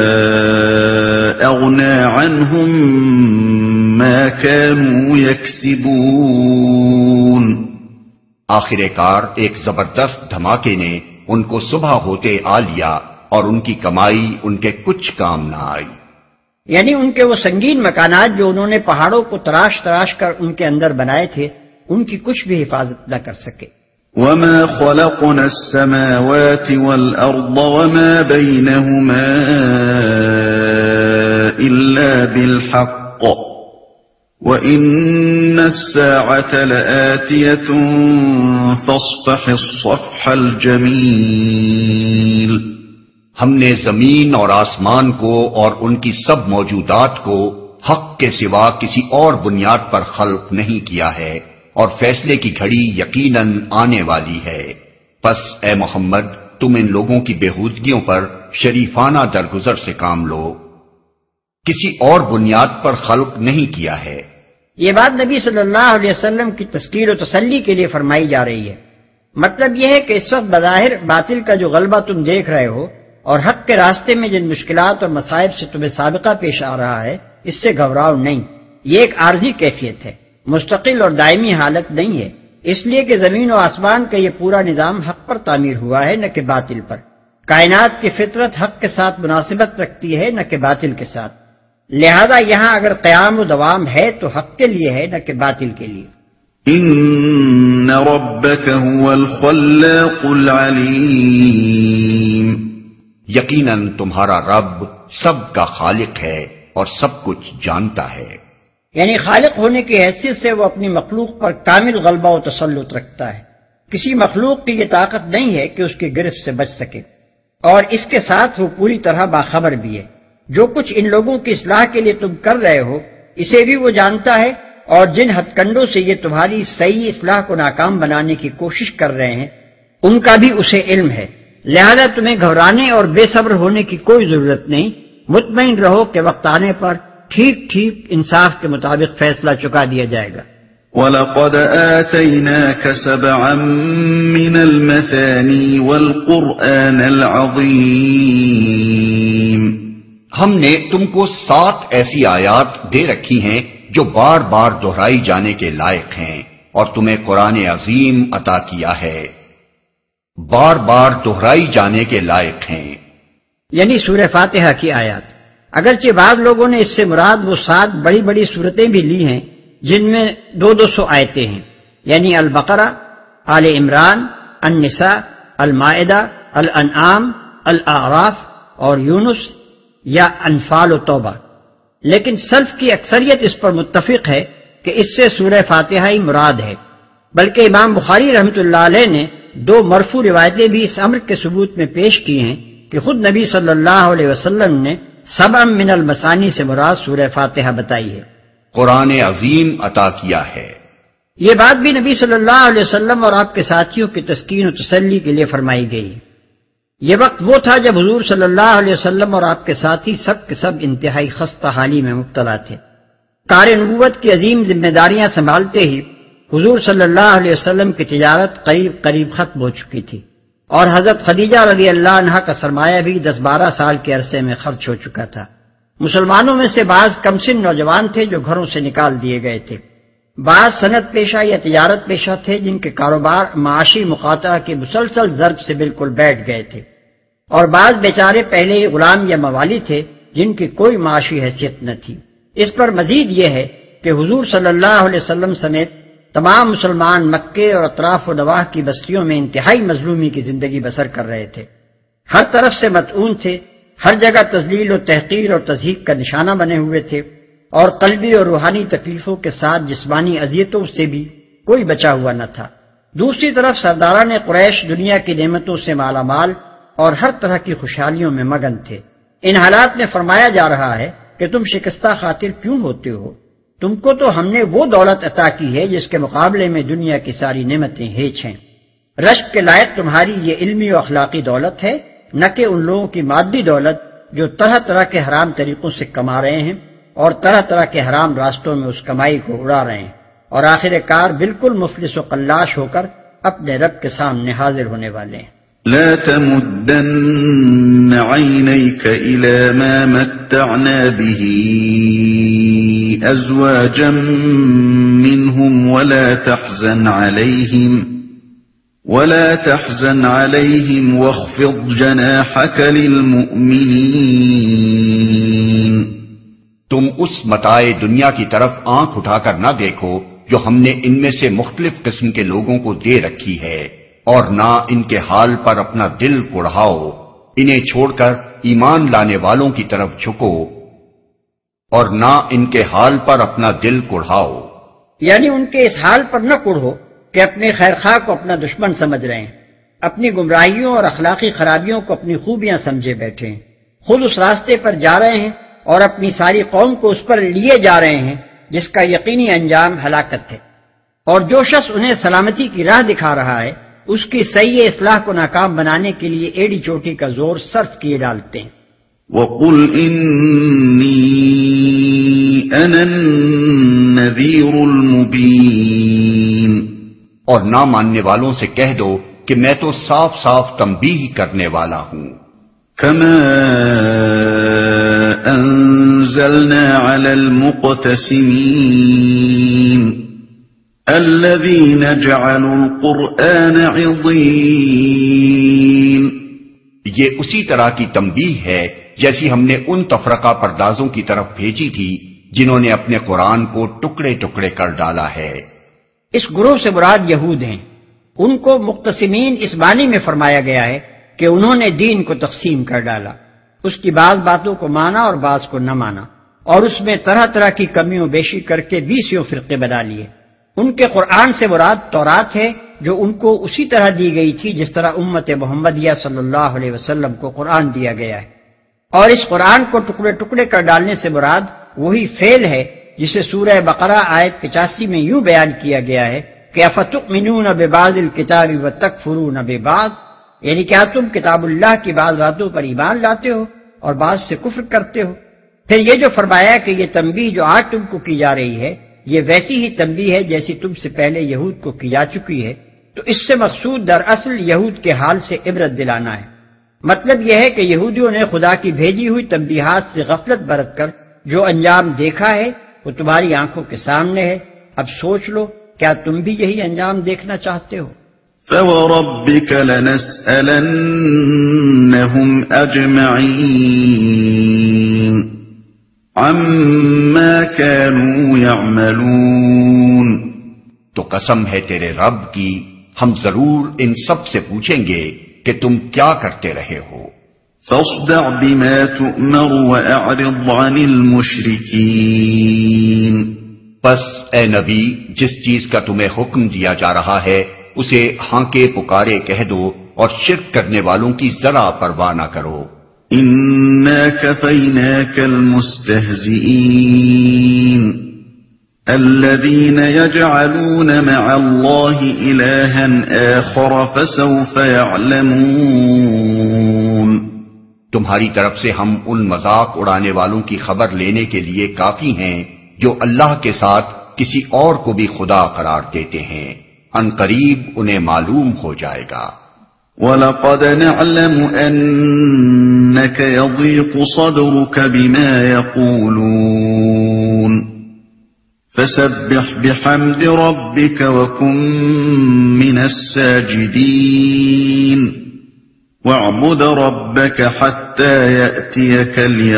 أَغْنَى عَنْهُمْ مَا كَانُوا يَكْسِبُونَ، آخر کار ایک زبردست دھماکے نے ان کو صبح ہوتے آ لیا اور ان کی کمائی ان کے کچھ کام نہ آئی۔ یعنی ان کے وہ سنگین مکانات جو انہوں نے پہاڑوں کو تراش تراش کر ان کے اندر بنائے تھے ان کی کچھ بھی حفاظت نہ کر سکے۔ وَمَا خَلَقْنَا السَّمَاوَاتِ وَالْأَرْضَ وَمَا بَيْنَهُمَا إِلَّا بِالْحَقِّ وَإِنَّ السَّاعَةَ لَآتِيَةٌ فَاصْفَحِ الصَّفْحَ الْجَمِيلَ، ہم نے زمین اور آسمان کو اور ان کی سب موجودات کو حق کے سوا کسی اور بنیاد پر خلق نہیں کیا ہے، اور فیصلے کی گھڑی یقیناً آنے والی ہے۔ پس اے محمد تم ان لوگوں کی بےہودگیوں پر شریفانہ درگزر سے کام لو، کسی اور بنیاد پر خلق نہیں کیا ہے۔ یہ بات نبی صلی اللہ علیہ وسلم کی تذکیر و تسلی کے لیے فرمائی جا رہی ہے۔ مطلب یہ ہے کہ اس وقت بظاہر باطل کا جو غلبہ تم دیکھ رہے ہو اور حق کے راستے میں جن مشکلات اور مصائب سے تمہیں سابقہ پیش آ رہا ہے اس سے گھبراؤ نہیں۔ یہ ایک عارضی کیفیت ہے، مستقل اور دائمی حالت نہیں ہے، اس لیے کہ زمین و آسمان کا یہ پورا نظام حق پر تعمیر ہوا ہے نہ کہ باطل پر۔ کائنات کی فطرت حق کے ساتھ مناسبت رکھتی ہے نہ کہ باطل کے ساتھ، لہذا یہاں اگر قیام و دوام ہے تو حق کے لیے ہے نہ کہ باطل کے لیے۔ ان ربک هو الخلاق العلیم، یقیناً تمہارا رب سب کا خالق ہے اور سب کچھ جانتا ہے۔ یعنی خالق ہونے کی حیثیت سے وہ اپنی مخلوق پر کامل غلبہ و تسلط رکھتا ہے. کسی مخلوق کی یہ طاقت نہیں ہے کہ اس کی گرفت سے بچ سکے، اور اس کے ساتھ وہ پوری طرح باخبر بھی ہے. جو کچھ ان لوگوں کی اصلاح کے لیے تم کر رہے ہو اسے بھی وہ جانتا ہے، اور جن ہتھ کنڈوں سے یہ تمہاری صحیح اصلاح کو ناکام بنانے کی کوشش کر رہے ہیں ان کا بھی اسے علم ہے. لہذا تمہیں گھبرانے اور بے صبر ہونے کی کوئی ضرورت نہیں. مطمئن رہو کہ وقت آنے پر ٹھیک ٹھیک انصاف کے مطابق فیصلہ چکا دیا جائے گا. وَلَقَدْ آتَيْنَاكَ سَبْعًا مِّنَ الْمَثَانِي وَالْقُرْآنَ الْعَظِيمِ ہم نے تم کو سات ایسی آیات دے رکھی ہیں جو بار بار دہرائی جانے کے لائق ہیں، اور تمہیں قرآن عظیم عطا کیا ہے. بار بار دہرائی جانے کے لائق ہیں یعنی سورہ فاتحہ کی آیات. اگرچہ بعض لوگوں نے اس سے مراد وہ سات بڑی بڑی صورتیں بھی لی ہیں جن میں دو دو سو آیتیں ہیں، یعنی البقرہ، آل عمران، النساء، المائدہ، الانعام، الاعراف اور یونس یا انفال و توبہ. لیکن سلف کی اکثریت اس پر متفق ہے کہ اس سے سورہ فاتحہ ہی مراد ہے. بلکہ امام بخاری رحمۃ اللہ علیہ نے دو مرفوع روایتیں بھی اس امر کے ثبوت میں پیش کی ہیں کہ خود نبی صلی اللہ علیہ وسلم نے سبع من المثانی سے مراد سورہ فاتحہ بتائی ہے. قرآن عظیم عطا کیا ہے. یہ بات بھی نبی صلی اللہ علیہ وسلم اور آپ کے ساتھیوں کی تسکین و تسلی کے لیے فرمائی گئی ہے. یہ وقت وہ تھا جب حضور صلی اللہ علیہ وسلم اور آپ کے ساتھی سب کے سب انتہائی خستہ حالی میں مبتلا تھے. کار نبوت کی عظیم ذمہ داریاں سنبھالتے ہی حضور صلی اللہ علیہ وسلم کی تجارت قریب قریب ختم ہو چکی تھی، اور حضرت خدیجہ رضی اللہ عنہا کا سرمایہ بھی دس بارہ سال کے عرصے میں خرچ ہو چکا تھا. مسلمانوں میں سے بعض کمسن نوجوان تھے جو گھروں سے نکال دیے گئے تھے. بعض صنعت پیشہ یا تجارت پیشہ تھے جن کے کاروبار معاشی مقاطعہ کے مسلسل ضرب سے بالکل بیٹھ گئے تھے، اور بعض بیچارے پہلے ہی غلام یا موالی تھے جن کی کوئی معاشی حیثیت نہ تھی. اس پر مزید یہ ہے کہ حضور صلی اللہ علیہ وسلم سمیت تمام مسلمان مکے اور اطراف و نواح کی بستیوں میں انتہائی مظلومی کی زندگی بسر کر رہے تھے. ہر طرف سے مطعون تھے، ہر جگہ تذلیل و تحقیر اور تضحیک کا نشانہ بنے ہوئے تھے، اور قلبی اور روحانی تکلیفوں کے ساتھ جسمانی اذیتوں سے بھی کوئی بچا ہوا نہ تھا. دوسری طرف سرداران قریش دنیا کی نعمتوں سے مالا مال اور ہر طرح کی خوشحالیوں میں مگن تھے. ان حالات میں فرمایا جا رہا ہے کہ تم شکستہ خاطر کیوں ہوتے ہو؟ تم کو تو ہم نے وہ دولت عطا کی ہے جس کے مقابلے میں دنیا کی ساری نعمتیں ہیچ ہیں. رشک کے لائق تمہاری یہ علمی و اخلاقی دولت ہے، نہ کہ ان لوگوں کی مادی دولت جو طرح طرح کے حرام طریقوں سے کما رہے ہیں اور طرح طرح کے حرام راستوں میں اس کمائی کو اڑا رہے ہیں، اور آخر کار بالکل مفلس و قلاش ہو کر اپنے رب کے سامنے حاضر ہونے والے ہیں. لا تمدن عينيك إلى ما متعنا به أزواجا منهم ولا تحزن عليهم ولا تحزن عليهم واخفض جناحك للمؤمنين. تم اس متاع دنیا کی طرف آنکھ اٹھا کر نہ دیکھو جو ہم نے ان میں سے مختلف قسم کے لوگوں کو دے رکھی ہے، اور نہ ان کے حال پر اپنا دل کڑھاؤ. انہیں چھوڑ کر ایمان لانے والوں کی طرف جھکو، اور نہ ان کے حال پر اپنا دل کڑھاؤ. یعنی ان کے اس حال پر نہ کڑھو کہ اپنے خیر خواہ کو اپنا دشمن سمجھ رہے ہیں، اپنی گمراہیوں اور اخلاقی خرابیوں کو اپنی خوبیاں سمجھے بیٹھے ہیں، خود اس راستے پر جا رہے ہیں اور اپنی ساری قوم کو اس پر لیے جا رہے ہیں جس کا یقینی انجام ہلاکت ہے. اور جو شخص انہیں سلامتی کی راہ دکھا رہا ہے اس کی صحیح اصلاح کو ناکام بنانے کے لیے ایڑی چوٹی کا زور صرف کیے ڈالتے ہیں. وَقُلْ إِنِّي أَنَا النَّذِيرُ الْمُبِينُ. اور نہ ماننے والوں سے کہہ دو کہ میں تو صاف صاف تنبیہ کرنے والا ہوں. كَمَا أَنزَلْنَا عَلَى الْمُقْتَسِمِينَ الذين جعلوا القرآن عضين. یہ اسی طرح کی تنبیہ ہے جیسی ہم نے ان تفرقہ پردازوں کی طرف بھیجی تھی جنہوں نے اپنے قرآن کو ٹکڑے ٹکڑے کر ڈالا ہے. اس گروہ سے مراد یہود ہیں. ان کو مقتسمین اس معنی میں فرمایا گیا ہے کہ انہوں نے دین کو تقسیم کر ڈالا، اس کی بعض باتوں کو مانا اور بعض کو نہ مانا، اور اس میں طرح طرح کی کمیوں بیشی کر کے بیسیوں فرقے بنا لیے۔ ان کے قرآن سے مراد تورات ہے جو ان کو اسی طرح دی گئی تھی جس طرح امت محمدیہ صلی اللہ علیہ وسلم کو قرآن دیا گیا ہے، اور اس قرآن کو ٹکڑے ٹکڑے کر ڈالنے سے مراد وہی فعل ہے جسے سورہ بقرہ آیت پچاسی میں یوں بیان کیا گیا ہے کہ افتؤمنون ببعض الکتاب وتکفرون ببعض، یعنی کیا تم کتاب اللہ کی بعض باتوں پر ایمان لاتے ہو اور بعض سے کفر کرتے ہو۔ پھر یہ جو فرمایا کہ یہ تنبیہ جو آج تم کو کی جا رہی ہے یہ ویسی ہی تنبیہ ہے جیسی تم سے پہلے یہود کو کی جا چکی ہے، تو اس سے مقصود دراصل یہود کے حال سے عبرت دلانا ہے۔ مطلب یہ ہے کہ یہودیوں نے خدا کی بھیجی ہوئی تنبیہات سے غفلت برت کر جو انجام دیکھا ہے وہ تمہاری آنکھوں کے سامنے ہے، اب سوچ لو کیا تم بھی یہی انجام دیکھنا چاہتے ہو؟ فَوَرَبِّكَ لَنَسْأَلَنَّهُمْ أَجْمَعِينَ عَمَّا كَانُوا يَعْمَلُونَ، تو قسم ہے تیرے رب کی ہم ضرور ان سب سے پوچھیں گے کہ تم کیا کرتے رہے ہو۔ فَاصْدَعْ بِمَا تُؤْمَرُ وَأَعْرِضْ عَنِ الْمُشْرِكِينَ، پس اے نبی جس چیز کا تمہیں حکم دیا جا رہا ہے اسے ہانکے پکارے کہہ دو اور شرک کرنے والوں کی ذرا پرواہ نہ کرو۔ إِنَّا كَفَيْنَاكَ الْمُسْتَهْزِئِينَ الَّذِينَ يَجْعَلُونَ مَعَ اللَّهِ إِلَٰهًا آخَرَ فَسَوْفَ يَعْلَمُونَ، تمہاری طرف سے ہم ان مذاق اڑانے والوں کی خبر لینے کے لیے کافی ہیں جو اللہ کے ساتھ کسی اور کو بھی خدا قرار دیتے ہیں، ان قریب انہیں معلوم ہو جائے گا۔ وَلَقَدْ نَعْلَمُ أَنَّكَ يَضِيقُ صَدْرُكَ بِمَا يَقُولُونَ فَسَبِّحْ بِحَمْدِ رَبِّكَ وَكُن مِّنَ السَّاجِدِينَ وَاعْبُدْ رَبَّكَ حَتَّى يَأْتِيَكَ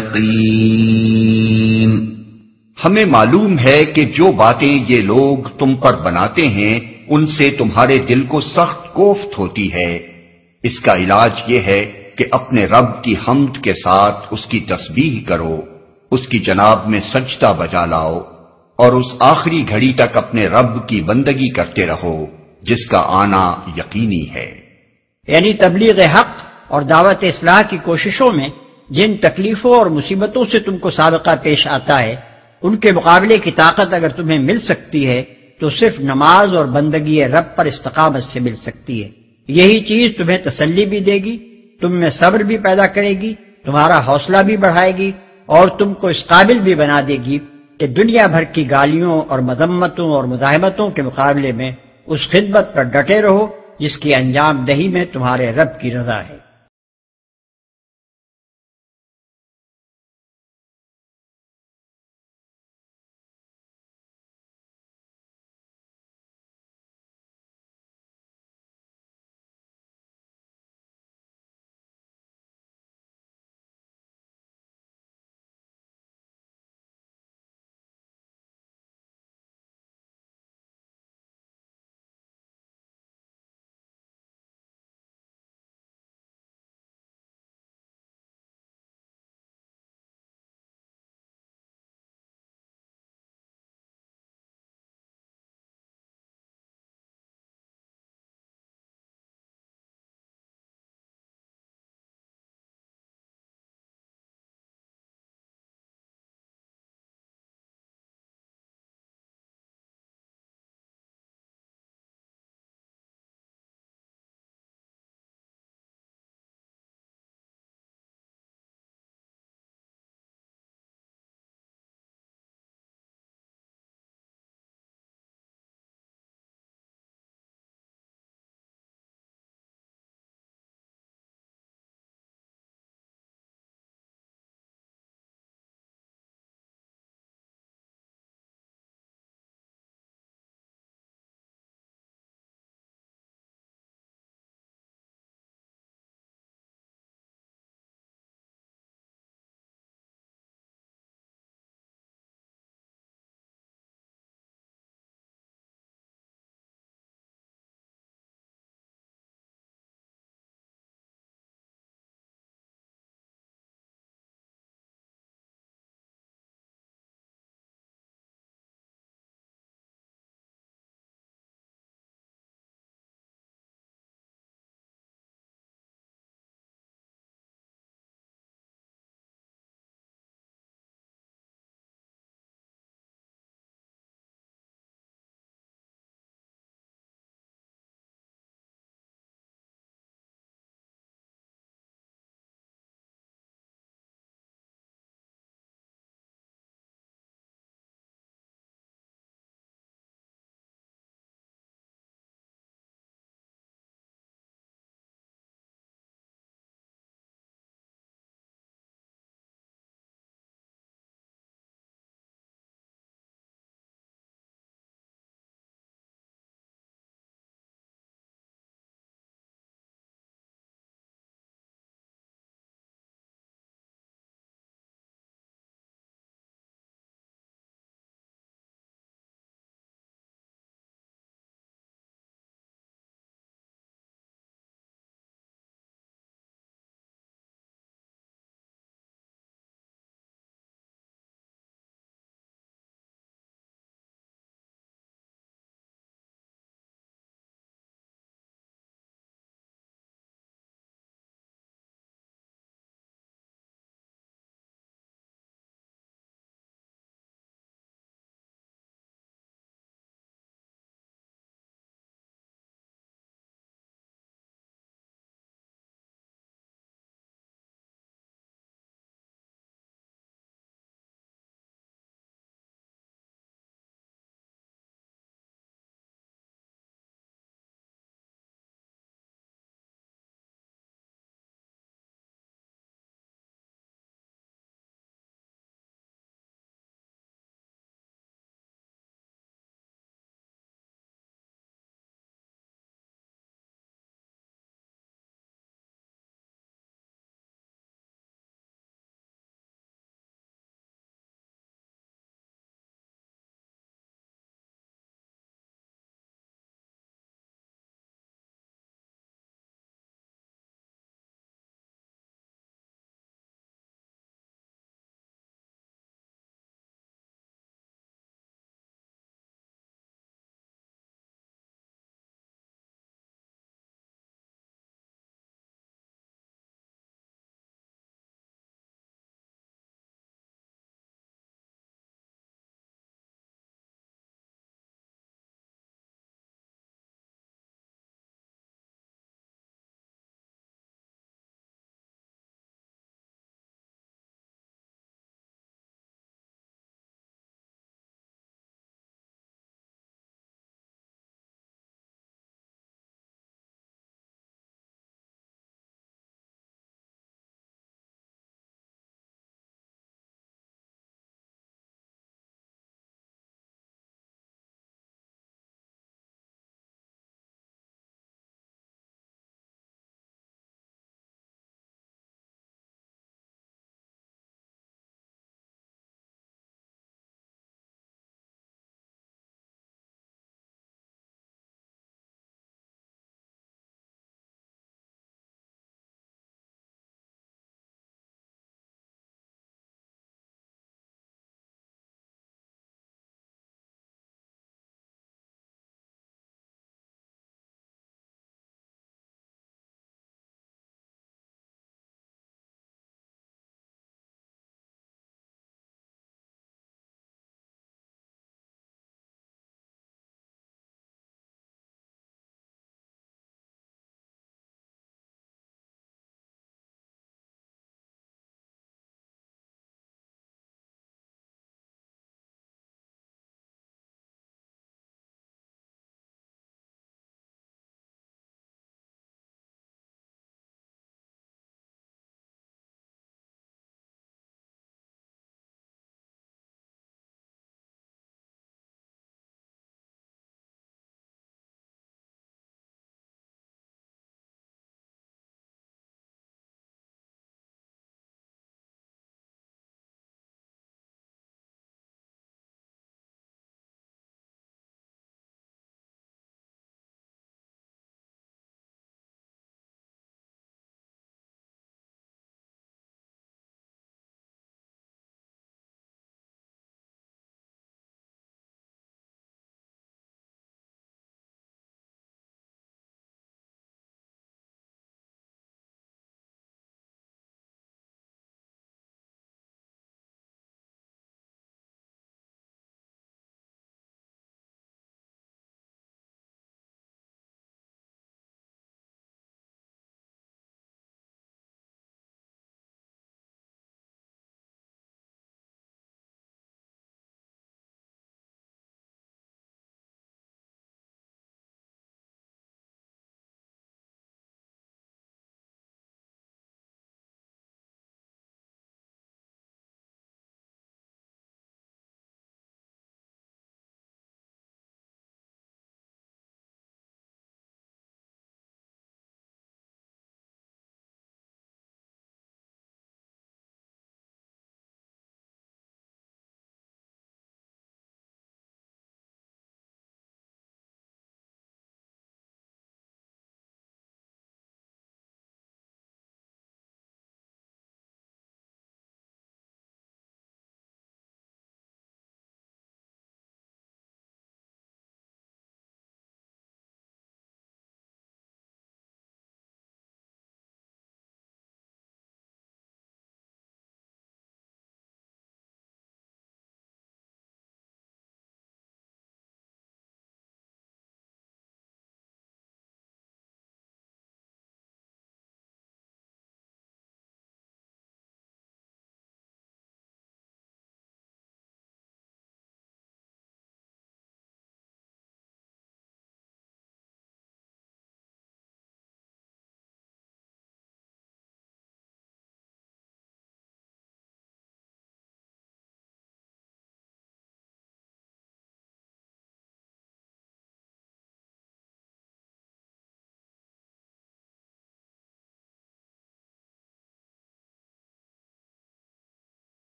الْيَقِينُ، ہمیں معلوم ہے کہ جو باتیں یہ لوگ تم پر بناتے ہیں ان سے تمہارے دل کو سخت کوفت ہوتی ہے، اس کا علاج یہ ہے کہ اپنے رب کی حمد کے ساتھ اس کی تسبیح کرو، اس کی جناب میں سجدہ بجا لاؤ اور اس آخری گھڑی تک اپنے رب کی بندگی کرتے رہو جس کا آنا یقینی ہے۔ یعنی تبلیغ حق اور دعوت اصلاح کی کوششوں میں جن تکلیفوں اور مصیبتوں سے تم کو سابقہ پیش آتا ہے ان کے مقابلے کی طاقت اگر تمہیں مل سکتی ہے تو صرف نماز اور بندگی رب پر استقامت سے مل سکتی ہے۔ یہی چیز تمہیں تسلی بھی دے گی، تم میں صبر بھی پیدا کرے گی، تمہارا حوصلہ بھی بڑھائے گی اور تم کو اس قابل بھی بنا دے گی کہ دنیا بھر کی گالیوں اور مذمتوں اور مزاحمتوں کے مقابلے میں اس خدمت پر ڈٹے رہو جس کی انجام دہی میں تمہارے رب کی رضا ہے۔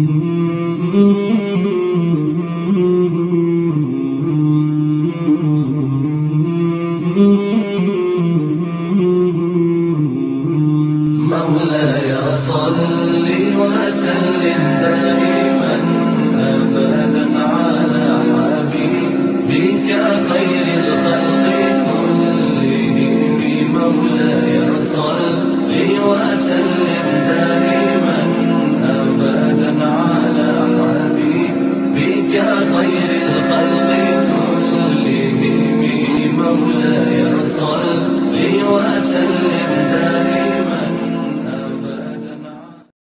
مولاي صل وسلم دائما أبدا على حبيبك خير الخلق كلهم. مولاي صل وسلم دائما